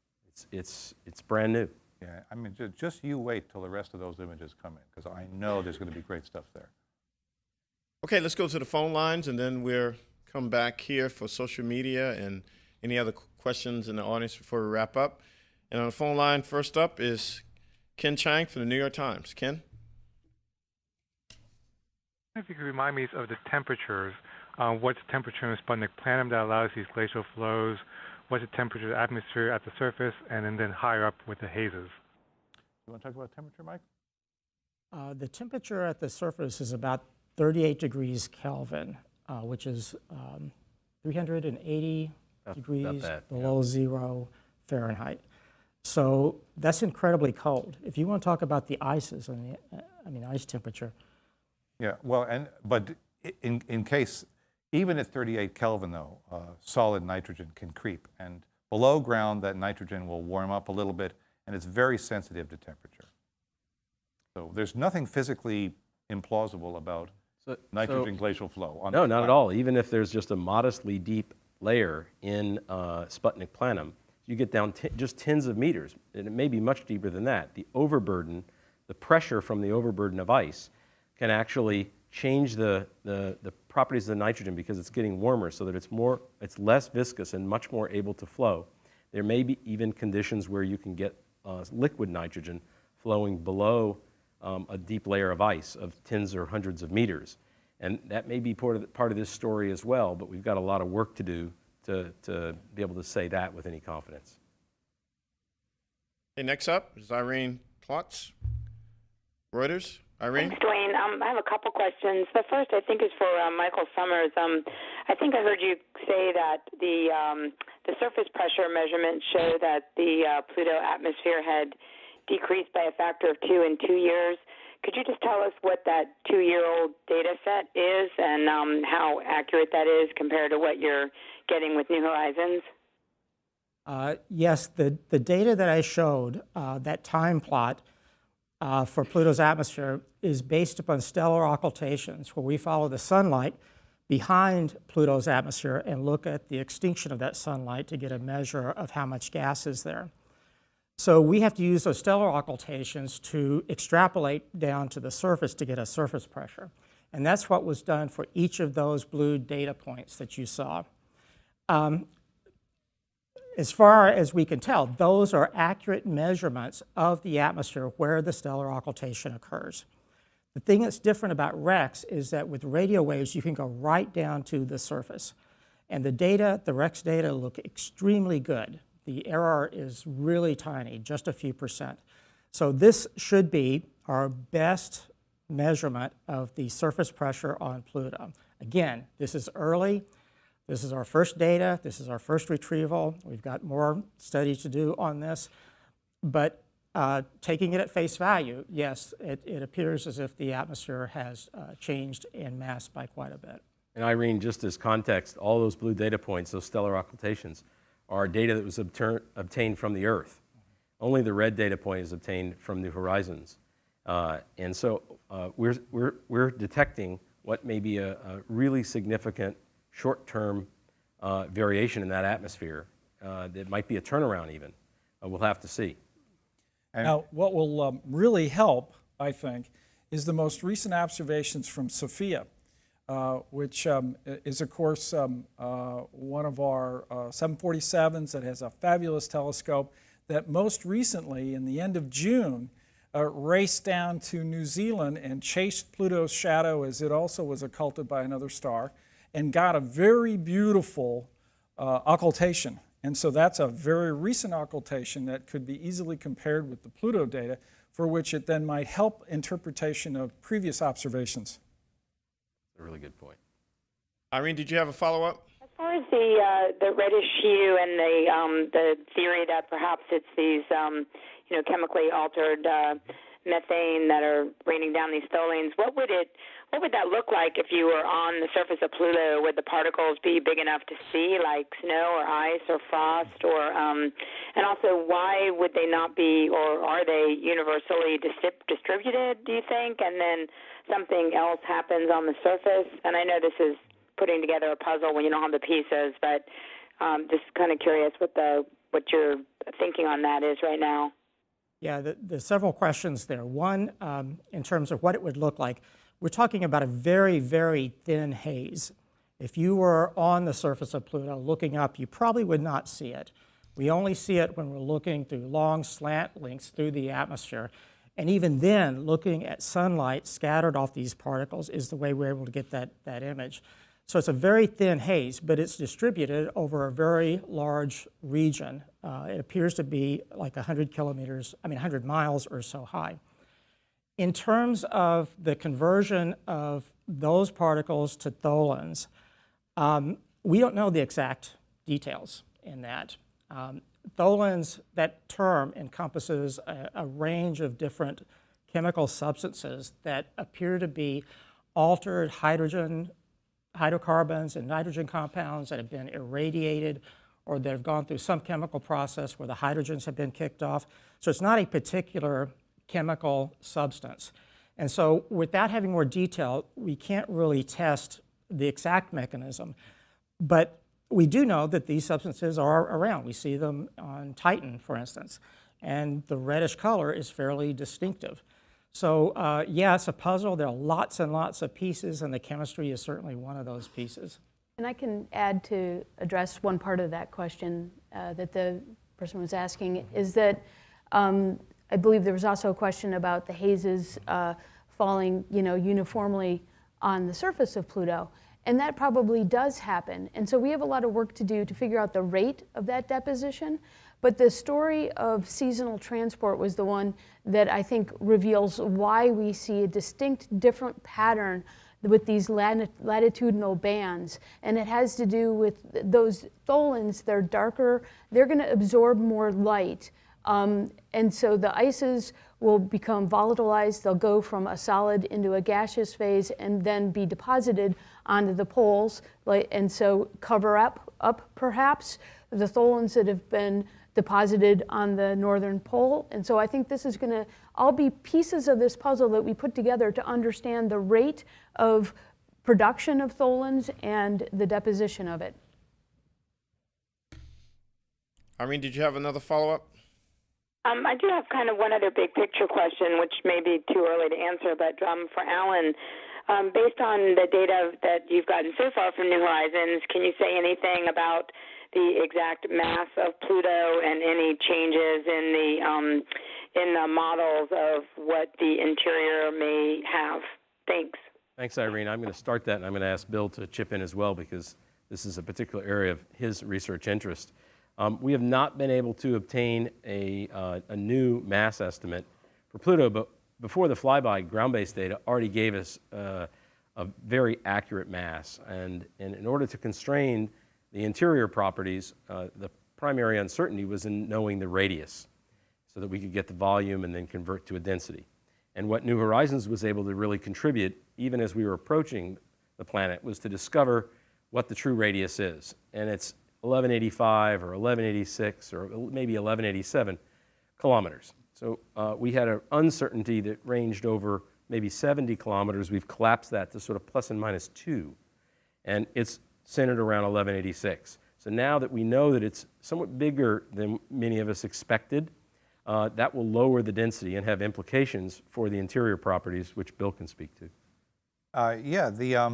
It's brand new. Yeah, I mean, just you wait till the rest of those images come in, because I know there's going to be great stuff there. Okay, let's go to the phone lines, and then we'll come back here for social media and any other questions in the audience before we wrap up. And on the phone line, first up is Ken Chang from the New York Times. Ken? If you could remind me of the temperatures, what's the temperature in Sputnik Planum that allows these glacial flows? What's the temperature of the atmosphere at the surface, and then higher up with the hazes? You want to talk about temperature, Mike? The temperature at the surface is about 38 degrees Kelvin, which is 380 degrees below 0 Fahrenheit. So that's incredibly cold. If you want to talk about the ices and the, ice temperature. Yeah, well, but in case, even at 38 Kelvin though, solid nitrogen can creep, and below ground that nitrogen will warm up a little bit, and it's very sensitive to temperature. So there's nothing physically implausible about nitrogen glacial flow. No, not at all. Even if there's just a modestly deep layer in Sputnik Planum, you get down just tens of meters, and it may be much deeper than that. The overburden, the pressure from the overburden of ice can actually change the properties of the nitrogen because it's getting warmer, so that it's less viscous and much more able to flow. There may be even conditions where you can get liquid nitrogen flowing below a deep layer of ice of tens or hundreds of meters. And that may be part of this story as well, but we've got a lot of work to do to be able to say that with any confidence. Okay, next up is Irene Plotz, Reuters. Irene? Thanks, Dwayne. I have a couple questions. The first, I think, is for Michael Summers. I think I heard you say that the surface pressure measurements show that the Pluto atmosphere had decreased by a factor of 2 in 2 years. Could you just tell us what that 2-year-old data set is and how accurate that is compared to what you're getting with New Horizons? Yes, the data that I showed, that time plot for Pluto's atmosphere, is based upon stellar occultations, where we follow the sunlight behind Pluto's atmosphere and look at the extinction of that sunlight to get a measure of how much gas is there. So we have to use those stellar occultations to extrapolate down to the surface to get a surface pressure. And that's what was done for each of those blue data points that you saw. As far as we can tell, those are accurate measurements of the atmosphere where the stellar occultation occurs. The thing that's different about REX is that with radio waves, you can go right down to the surface. And the data, the REX data, look extremely good. The error is really tiny, just a few %. So this should be our best measurement of the surface pressure on Pluto. Again, this is early. This is our first data. This is our first retrieval. We've got more studies to do on this. But taking it at face value, yes, it appears as if the atmosphere has changed in mass by quite a bit. And Irene, just as context, all those blue data points, those stellar occultations, are data that was obtained from the Earth. Only the red data point is obtained from New Horizons. And so we're detecting what may be a really significant short-term variation in that atmosphere that might be a turnaround even. We'll have to see. Now, what will really help, I think, is the most recent observations from SOFIA, which is, of course, one of our 747s that has a fabulous telescope that most recently, in the end of June, raced down to New Zealand and chased Pluto's shadow as it also was occulted by another star, and got a very beautiful occultation. And so that's a very recent occultation that could be easily compared with the Pluto data, for which it then might help interpretation of previous observations. A really good point. Irene, did you have a follow-up? As far as the reddish hue and the theory that perhaps it's these chemically altered methane that are raining down these tholins, what would that look like if you were on the surface of Pluto? Would the particles be big enough to see, like snow or ice or frost? Or and also, why would they not be, or are they universally distributed, do you think? And then something else happens on the surface? And I know this is putting together a puzzle when you don't have the pieces, but just kind of curious what your thinking on that is right now. Yeah, there's several questions there. One, in terms of what it would look like, we're talking about a very, very thin haze. If you were on the surface of Pluto looking up, you probably would not see it. We only see it when we're looking through long slant links through the atmosphere. And even then, looking at sunlight scattered off these particles is the way we're able to get that image. So it's a very thin haze, but it's distributed over a very large region. It appears to be like 100 miles or so high. In terms of the conversion of those particles to tholins, we don't know the exact details in that. tholins, that term encompasses a range of different chemical substances that appear to be altered hydrocarbons and nitrogen compounds that have been irradiated or that have gone through some chemical process where the hydrogens have been kicked off. So it's not a particular chemical substance. And so without having more detail, we can't really test the exact mechanism. But we do know that these substances are around. We see them on Titan, for instance. And the reddish color is fairly distinctive. So yeah, it's a puzzle. There are lots and lots of pieces, and the chemistry is certainly one of those pieces. And I can add to address one part of that question that the person was asking, is that I believe there was also a question about the hazes falling, uniformly on the surface of Pluto. And that probably does happen. And so we have a lot of work to do to figure out the rate of that deposition. But the story of seasonal transport was the one that I think reveals why we see a distinct different pattern with these latitudinal bands. And it has to do with those tholins. They're darker. They're going to absorb more light. And so the ices will become volatilized. They'll go from a solid into a gaseous phase and then be deposited onto the poles, and so cover up perhaps the tholins that have been deposited on the northern pole. And so I think this is going to all be pieces of this puzzle that we put together to understand the rate of production of tholins and the deposition of it. Irene, did you have another follow-up? I do have kind of one other big picture question, which may be too early to answer, but for Alan, based on the data that you've gotten so far from New Horizons, can you say anything about the exact mass of Pluto and any changes in the models of what the interior may have? Thanks. Thanks, Irene. I'm going to start that, and I'm going to ask Bill to chip in as well, because this is a particular area of his research interest. We have not been able to obtain a new mass estimate for Pluto, but before the flyby, ground-based data already gave us a very accurate mass. And in order to constrain the interior properties, the primary uncertainty was in knowing the radius so that we could get the volume and then convert to a density. And what New Horizons was able to really contribute, even as we were approaching the planet, was to discover what the true radius is. And it's 1185 or 1186 or maybe 1187 kilometers. So we had an uncertainty that ranged over maybe 70 kilometers. We've collapsed that to sort of plus and minus 2. And it's centered around 1186. So now that we know that it's somewhat bigger than many of us expected, that will lower the density and have implications for the interior properties, which Bill can speak to. Yeah,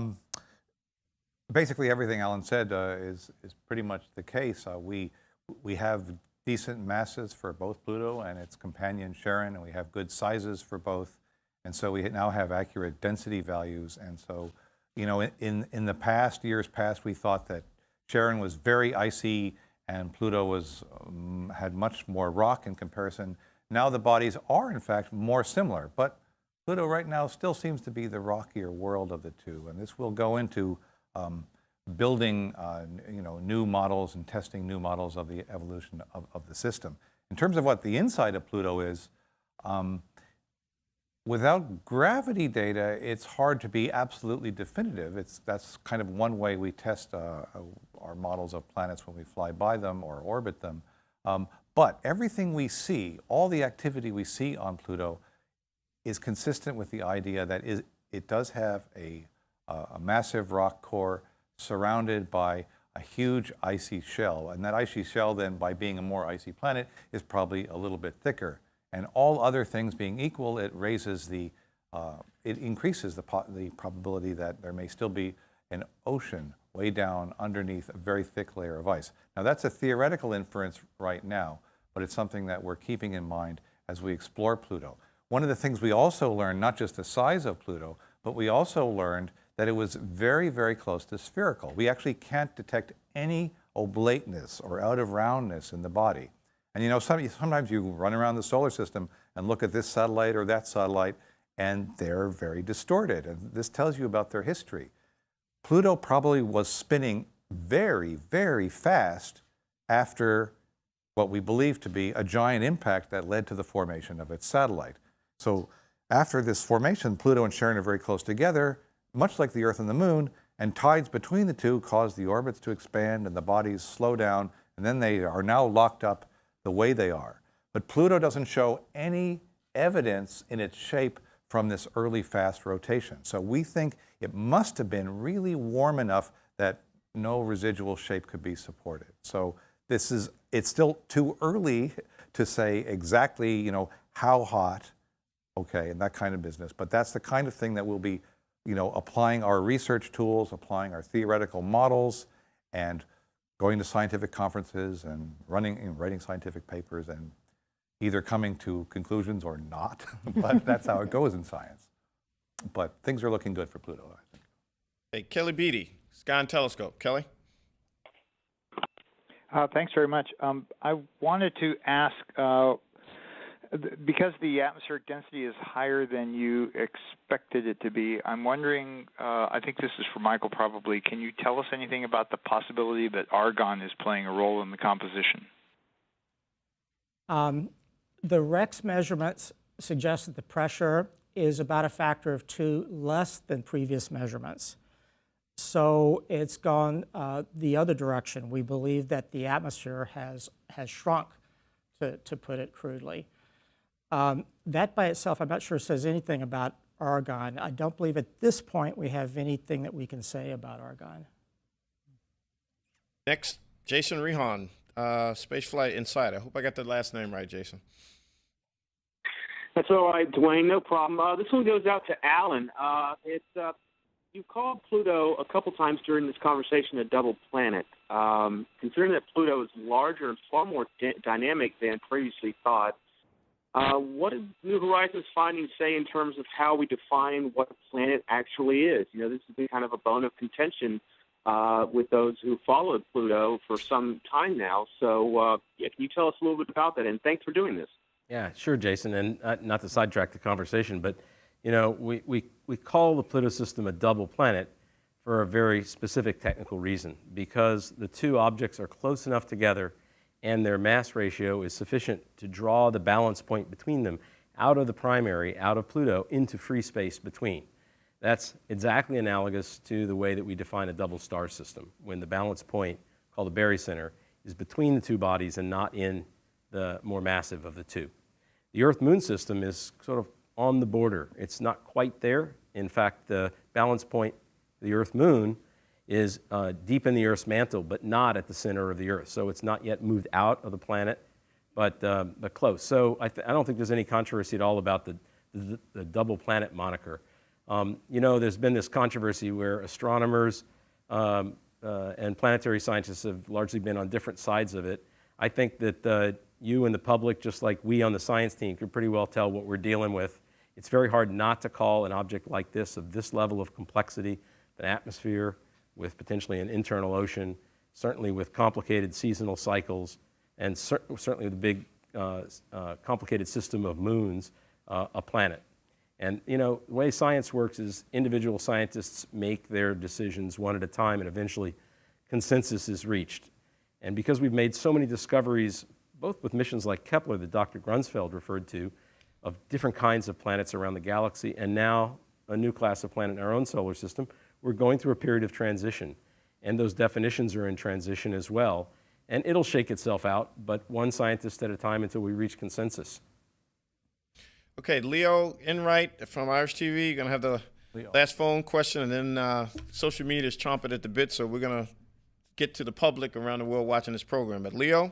basically everything Alan said is pretty much the case. We have decent masses for both Pluto and its companion Charon, and we have good sizes for both. And so we now have accurate density values. And so, in the past, years past, we thought that Charon was very icy and Pluto had much more rock in comparison. Now the bodies are, in fact, more similar. But Pluto right now still seems to be the rockier world of the two. And this will go into building new models and testing new models of the evolution of the system. In terms of what the inside of Pluto is, without gravity data, it's hard to be absolutely definitive. That's kind of one way we test our models of planets when we fly by them or orbit them. But everything we see, all the activity we see on Pluto, is consistent with the idea that it does have a massive rock core surrounded by a huge icy shell. And that icy shell then, by being a more icy planet, is probably a little bit thicker. And all other things being equal, it increases the probability that there may still be an ocean way down underneath a very thick layer of ice. Now that's a theoretical inference right now, but it's something that we're keeping in mind as we explore Pluto. One of the things we also learned, not just the size of Pluto, but we also learned that it was very, very close to spherical. We actually can't detect any oblateness or out of roundness in the body. And sometimes you run around the solar system and look at this satellite or that satellite, and they're very distorted. And this tells you about their history. Pluto probably was spinning very, very fast after what we believe to be a giant impact that led to the formation of its satellite. So after this formation, Pluto and Charon are very close together, much like the Earth and the Moon, and tides between the two cause the orbits to expand and the bodies slow down, and then they are now locked up the way they are. But Pluto doesn't show any evidence in its shape from this early fast rotation. So we think it must have been really warm enough that no residual shape could be supported. So it's still too early to say exactly, how hot, okay, and that kind of business. But that's the kind of thing that we'll be, applying our research tools, applying our theoretical models, and going to scientific conferences and writing scientific papers and either coming to conclusions or not. But that's how it goes in science. But things are looking good for Pluto, I think. Hey, Kelly Beatty, Sky and Telescope. Kelly? Thanks very much. I wanted to ask, because the atmospheric density is higher than you expected it to be, I'm wondering, I think this is for Michael probably, can you tell us anything about the possibility that argon is playing a role in the composition? The REX measurements suggest that the pressure is about a factor of 2 less than previous measurements. So it's gone the other direction. We believe that the atmosphere has shrunk, to put it crudely. That by itself, I'm not sure says anything about argon. I don't believe at this point we have anything that we can say about argon. Next, Jason Rehan, Spaceflight Insider. I hope I got the last name right, Jason. That's all right, Dwayne, no problem. This one goes out to Alan. You called Pluto a couple times during this conversation a double planet. Considering that Pluto is larger and far more dynamic than previously thought, what does New Horizons findings say in terms of how we define what a planet actually is? This has been kind of a bone of contention with those who followed Pluto for some time now. So can you tell us a little bit about that? And thanks for doing this. Yeah, sure, Jason. And not to sidetrack the conversation, but we call the Pluto system a double planet for a very specific technical reason, because the two objects are close enough together and their mass ratio is sufficient to draw the balance point between them out of the primary, out of Pluto, into free space between. That's exactly analogous to the way that we define a double star system, when the balance point, called the barycenter, is between the two bodies and not in the more massive of the two. The Earth-Moon system is sort of on the border. It's not quite there. In fact, the balance point, the Earth-Moon, is deep in the Earth's mantle, but not at the center of the Earth. So it's not yet moved out of the planet, but close. So I don't think there's any controversy at all about the double planet moniker. There's been this controversy where astronomers and planetary scientists have largely been on different sides of it. I think that you and the public, just like we on the science team, can pretty well tell what we're dealing with. It's very hard not to call an object like this, of this level of complexity, an atmosphere with potentially an internal ocean, certainly with complicated seasonal cycles, and certainly with a big complicated system of moons, a planet. And the way science works is individual scientists make their decisions one at a time, and eventually consensus is reached. And because we've made so many discoveries, both with missions like Kepler that Dr. Grunsfeld referred to, of different kinds of planets around the galaxy, and now a new class of planet in our own solar system, we're going through a period of transition. And those definitions are in transition as well. And it'll shake itself out, but one scientist at a time until we reach consensus. Okay, Leo Enright from Irish TV, you're going to have the last phone question, and then social media is chomping at the bit, so we're going to get to the public around the world watching this program. But Leo?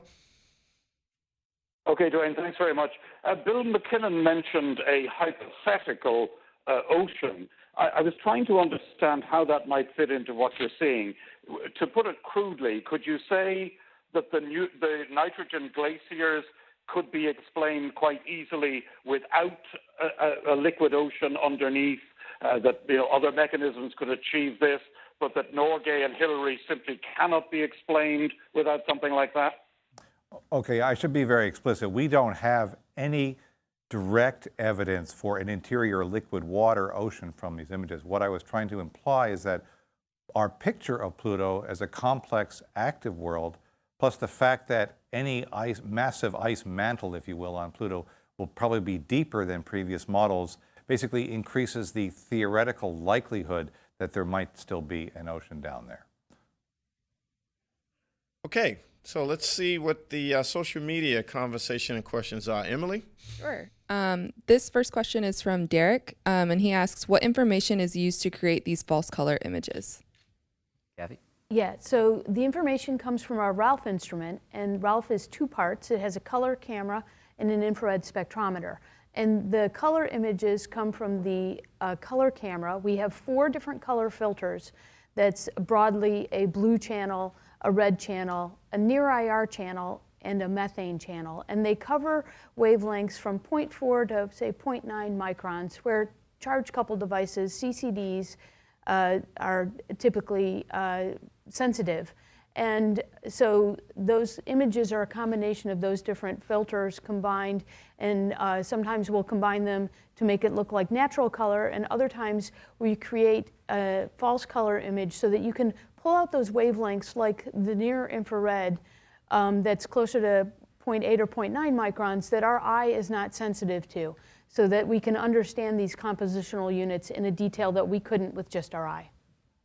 Okay, Dwayne, thanks very much. Bill McKinnon mentioned a hypothetical ocean. I was trying to understand how that might fit into what you're seeing. To put it crudely, could you say that the nitrogen glaciers could be explained quite easily without a liquid ocean underneath, that other mechanisms could achieve this, but that Norgay and Hillary simply cannot be explained without something like that? Okay, I should be very explicit. We don't have any direct evidence for an interior liquid water ocean from these images. What I was trying to imply is that our picture of Pluto as a complex active world, plus the fact that any massive ice mantle, if you will, on Pluto will probably be deeper than previous models, basically increases the theoretical likelihood that there might still be an ocean down there. Okay, so let's see what the social media conversation and questions are. Emily? Sure. This first question is from Derek, and he asks, what information is used to create these false color images? Kathy? Yeah, so the information comes from our RALPH instrument, and RALPH is two parts. It has a color camera and an infrared spectrometer. And the color images come from the color camera. We have 4 different color filters that's broadly a blue channel, a red channel, a near IR channel, and a methane channel. And they cover wavelengths from 0.4 to, say, 0.9 microns, where charge-coupled devices, CCDs, are typically sensitive. And so those images are a combination of those different filters combined, and sometimes we'll combine them to make it look like natural color, and other times we create a false color image so that you can pull out those wavelengths like the near infrared that's closer to 0.8 or 0.9 microns that our eye is not sensitive to, so that we can understand these compositional units in a detail that we couldn't with just our eye.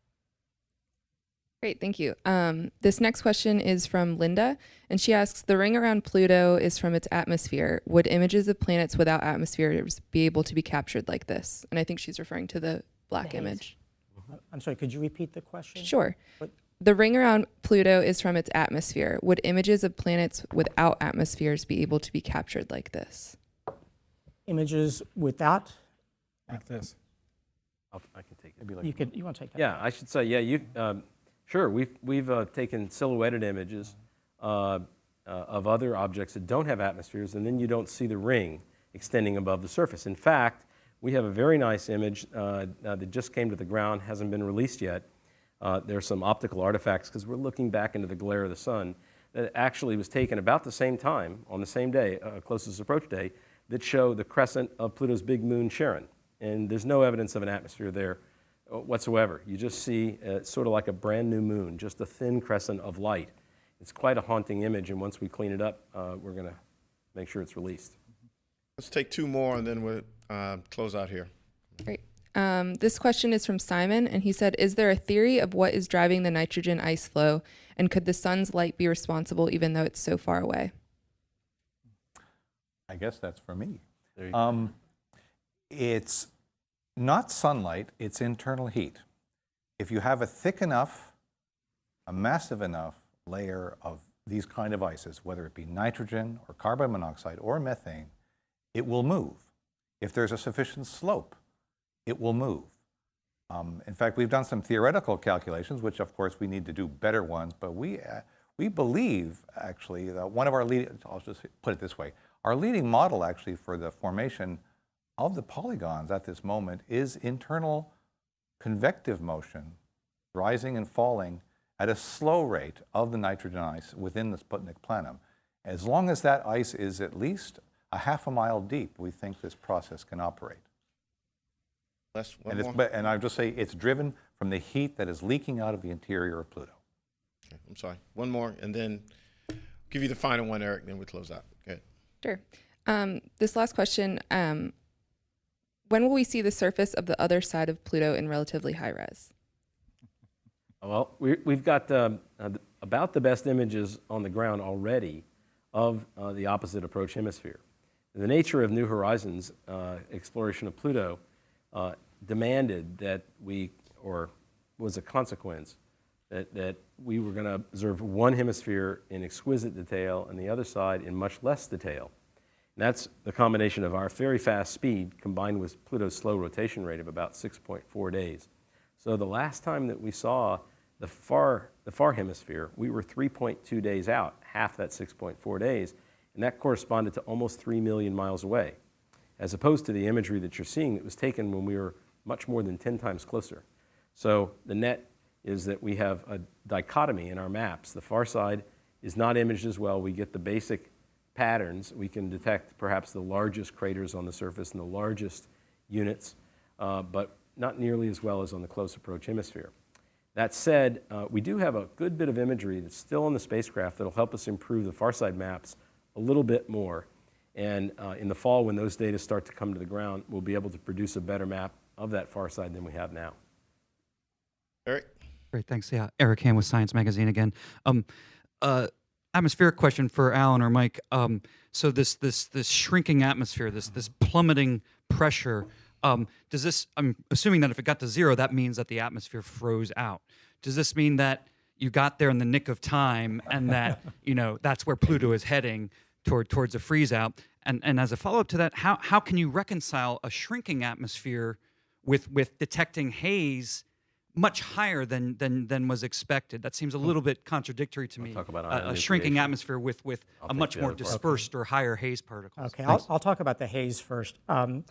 Great, thank you. This next question is from Linda, and she asks, the ring around Pluto is from its atmosphere. Would images of planets without atmospheres be able to be captured like this? And I think she's referring to the black image. I'm sorry, could you repeat the question? Sure. What? The ring around Pluto is from its atmosphere. Would images of planets without atmospheres be able to be captured like this? Images without? Like this. I can take it. You want to take that? Yeah, I should say, yeah, sure, we've taken silhouetted images of other objects that don't have atmospheres, and then you don't see the ring extending above the surface. In fact, we have a very nice image that just came to the ground, hasn't been released yet. There are some optical artifacts because we're looking back into the glare of the sun that actually was taken about the same time, on the same day, closest approach day, that show the crescent of Pluto's big moon Charon. And there's no evidence of an atmosphere there whatsoever. You just see sort of like a brand new moon, just a thin crescent of light. It's quite a haunting image, and once we clean it up, we're going to make sure it's released. Let's take 2 more, and then we'll close out here. Great. This question is from Simon, and he said, is there a theory of what is driving the nitrogen ice flow, and could the sun's light be responsible even though it's so far away? I guess that's for me. There you go. It's not sunlight, it's internal heat. If you have a thick enough, a massive enough layer of these kind of ices, whether it be nitrogen or carbon monoxide or methane, it will move. If there's a sufficient slope, it will move. In fact, we've done some theoretical calculations, which of course we need to do better ones, but we believe actually that one of our leading, I'll just put it this way, our leading model actually for the formation of the polygons at this moment is internal convective motion, rising and falling at a slow rate of the nitrogen ice within the Sputnik Planum. As long as that ice is at least a half a mile deep, we think this process can operate. And I'll just say it's driven from the heat that is leaking out of the interior of Pluto. Okay, I'm sorry. One more, and then give you the final one, Eric, then we close out. Okay. Sure. This last question, when will we see the surface of the other side of Pluto in relatively high res? Well, we've got about the best images on the ground already of the opposite approach hemisphere. The nature of New Horizons exploration of Pluto demanded that or was a consequence, that we were going to observe one hemisphere in exquisite detail and the other side in much less detail. And that's the combination of our very fast speed combined with Pluto's slow rotation rate of about 6.4 days. So the last time that we saw the far hemisphere, we were 3.2 days out, half that 6.4 days, and that corresponded to almost 3 million miles away, as opposed to the imagery that you're seeing that was taken when we were much more than 10 times closer. So the net is that we have a dichotomy in our maps. The far side is not imaged as well. We get the basic patterns. We can detect perhaps the largest craters on the surface and the largest units, but not nearly as well as on the close approach hemisphere. That said, we do have a good bit of imagery that's still on the spacecraft that'll help us improve the far side maps a little bit more. And in the fall, when those data start to come to the ground, we'll be able to produce a better map of that far side than we have now. Eric? Great, thanks. Yeah, Eric Ham with Science Magazine again. Atmospheric question for Alan or Mike. So this shrinking atmosphere, this plummeting pressure, does this, I'm assuming that if it got to zero, that means that the atmosphere froze out. Does this mean that you got there in the nick of time and that, you know, that's where Pluto is heading towards a freeze out? And as a follow-up to that, how can you reconcile a shrinking atmosphere with detecting haze much higher than was expected? That seems a little bit contradictory to me. Talk about a shrinking atmosphere with a much more dispersed or higher haze particles. Okay, I'll talk about the haze first.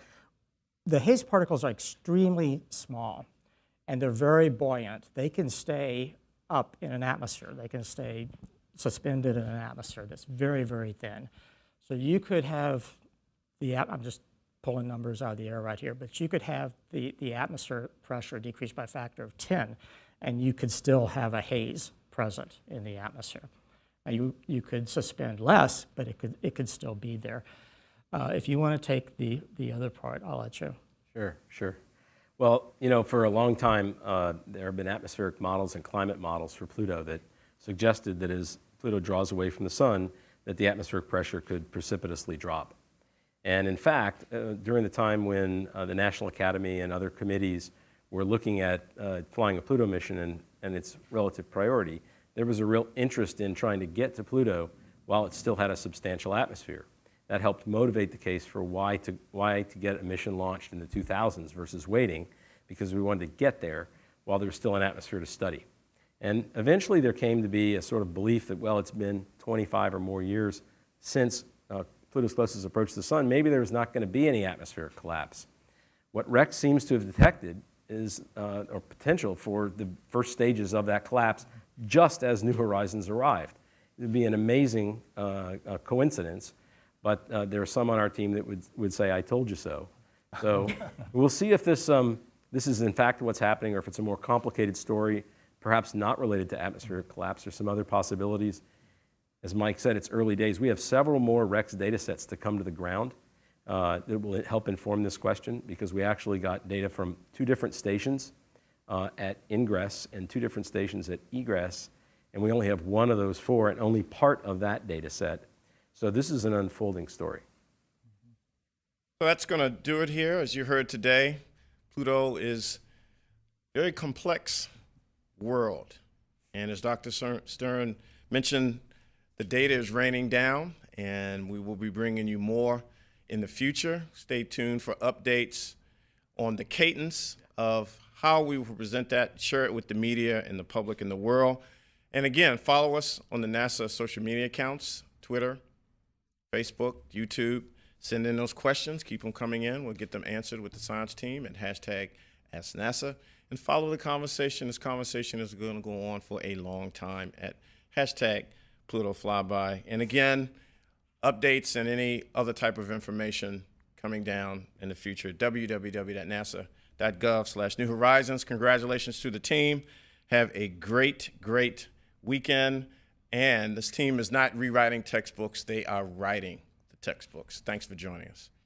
The haze particles are extremely small, and they're very buoyant. They can stay up in an atmosphere. They can stay suspended in an atmosphere that's very, very thin. So you could have I'm just pulling numbers out of the air right here, but you could have the atmosphere pressure decreased by a factor of 10, and you could still have a haze present in the atmosphere. Now you could suspend less, but it could still be there. If you want to take the other part, I'll let you. Sure. Well, you know, for a long time, there have been atmospheric models and climate models for Pluto that suggested that as Pluto draws away from the sun, that the atmospheric pressure could precipitously drop. And in fact, during the time when the National Academy and other committees were looking at flying a Pluto mission and its relative priority, there was a real interest in trying to get to Pluto while it still had a substantial atmosphere. That helped motivate the case for why to get a mission launched in the 2000s versus waiting, because we wanted to get there while there was still an atmosphere to study. And eventually there came to be a sort of belief that, well, it's been 25 or more years since Pluto's closest approach to the sun, maybe there's not going to be any atmospheric collapse. What REx seems to have detected is or potential for the first stages of that collapse just as New Horizons arrived. It would be an amazing coincidence, but there are some on our team that would say, I told you so. So we'll see if this is in fact what's happening, or if it's a more complicated story, perhaps not related to atmospheric collapse or some other possibilities. As Mike said, it's early days. We have several more REx data sets to come to the ground that will help inform this question, because we actually got data from 2 different stations at ingress and 2 different stations at egress, and we only have 1 of those 4 and only part of that data set. So this is an unfolding story. So that's going to do it here. As you heard today, Pluto is a very complex world. And as Dr. Stern mentioned, the data is raining down, and we will be bringing you more in the future. Stay tuned for updates on the cadence of how we will present that, share it with the media and the public and the world. And again, follow us on the NASA social media accounts, Twitter, Facebook, YouTube. Send in those questions. Keep them coming in. We'll get them answered with the science team at #AskNASA. And follow the conversation. This conversation is going to go on for a long time at #PlutoFlyby. And again, updates and any other type of information coming down in the future, www.nasa.gov/New Horizons. Congratulations to the team. Have a great, great weekend. And this team is not rewriting textbooks. They are writing the textbooks. Thanks for joining us.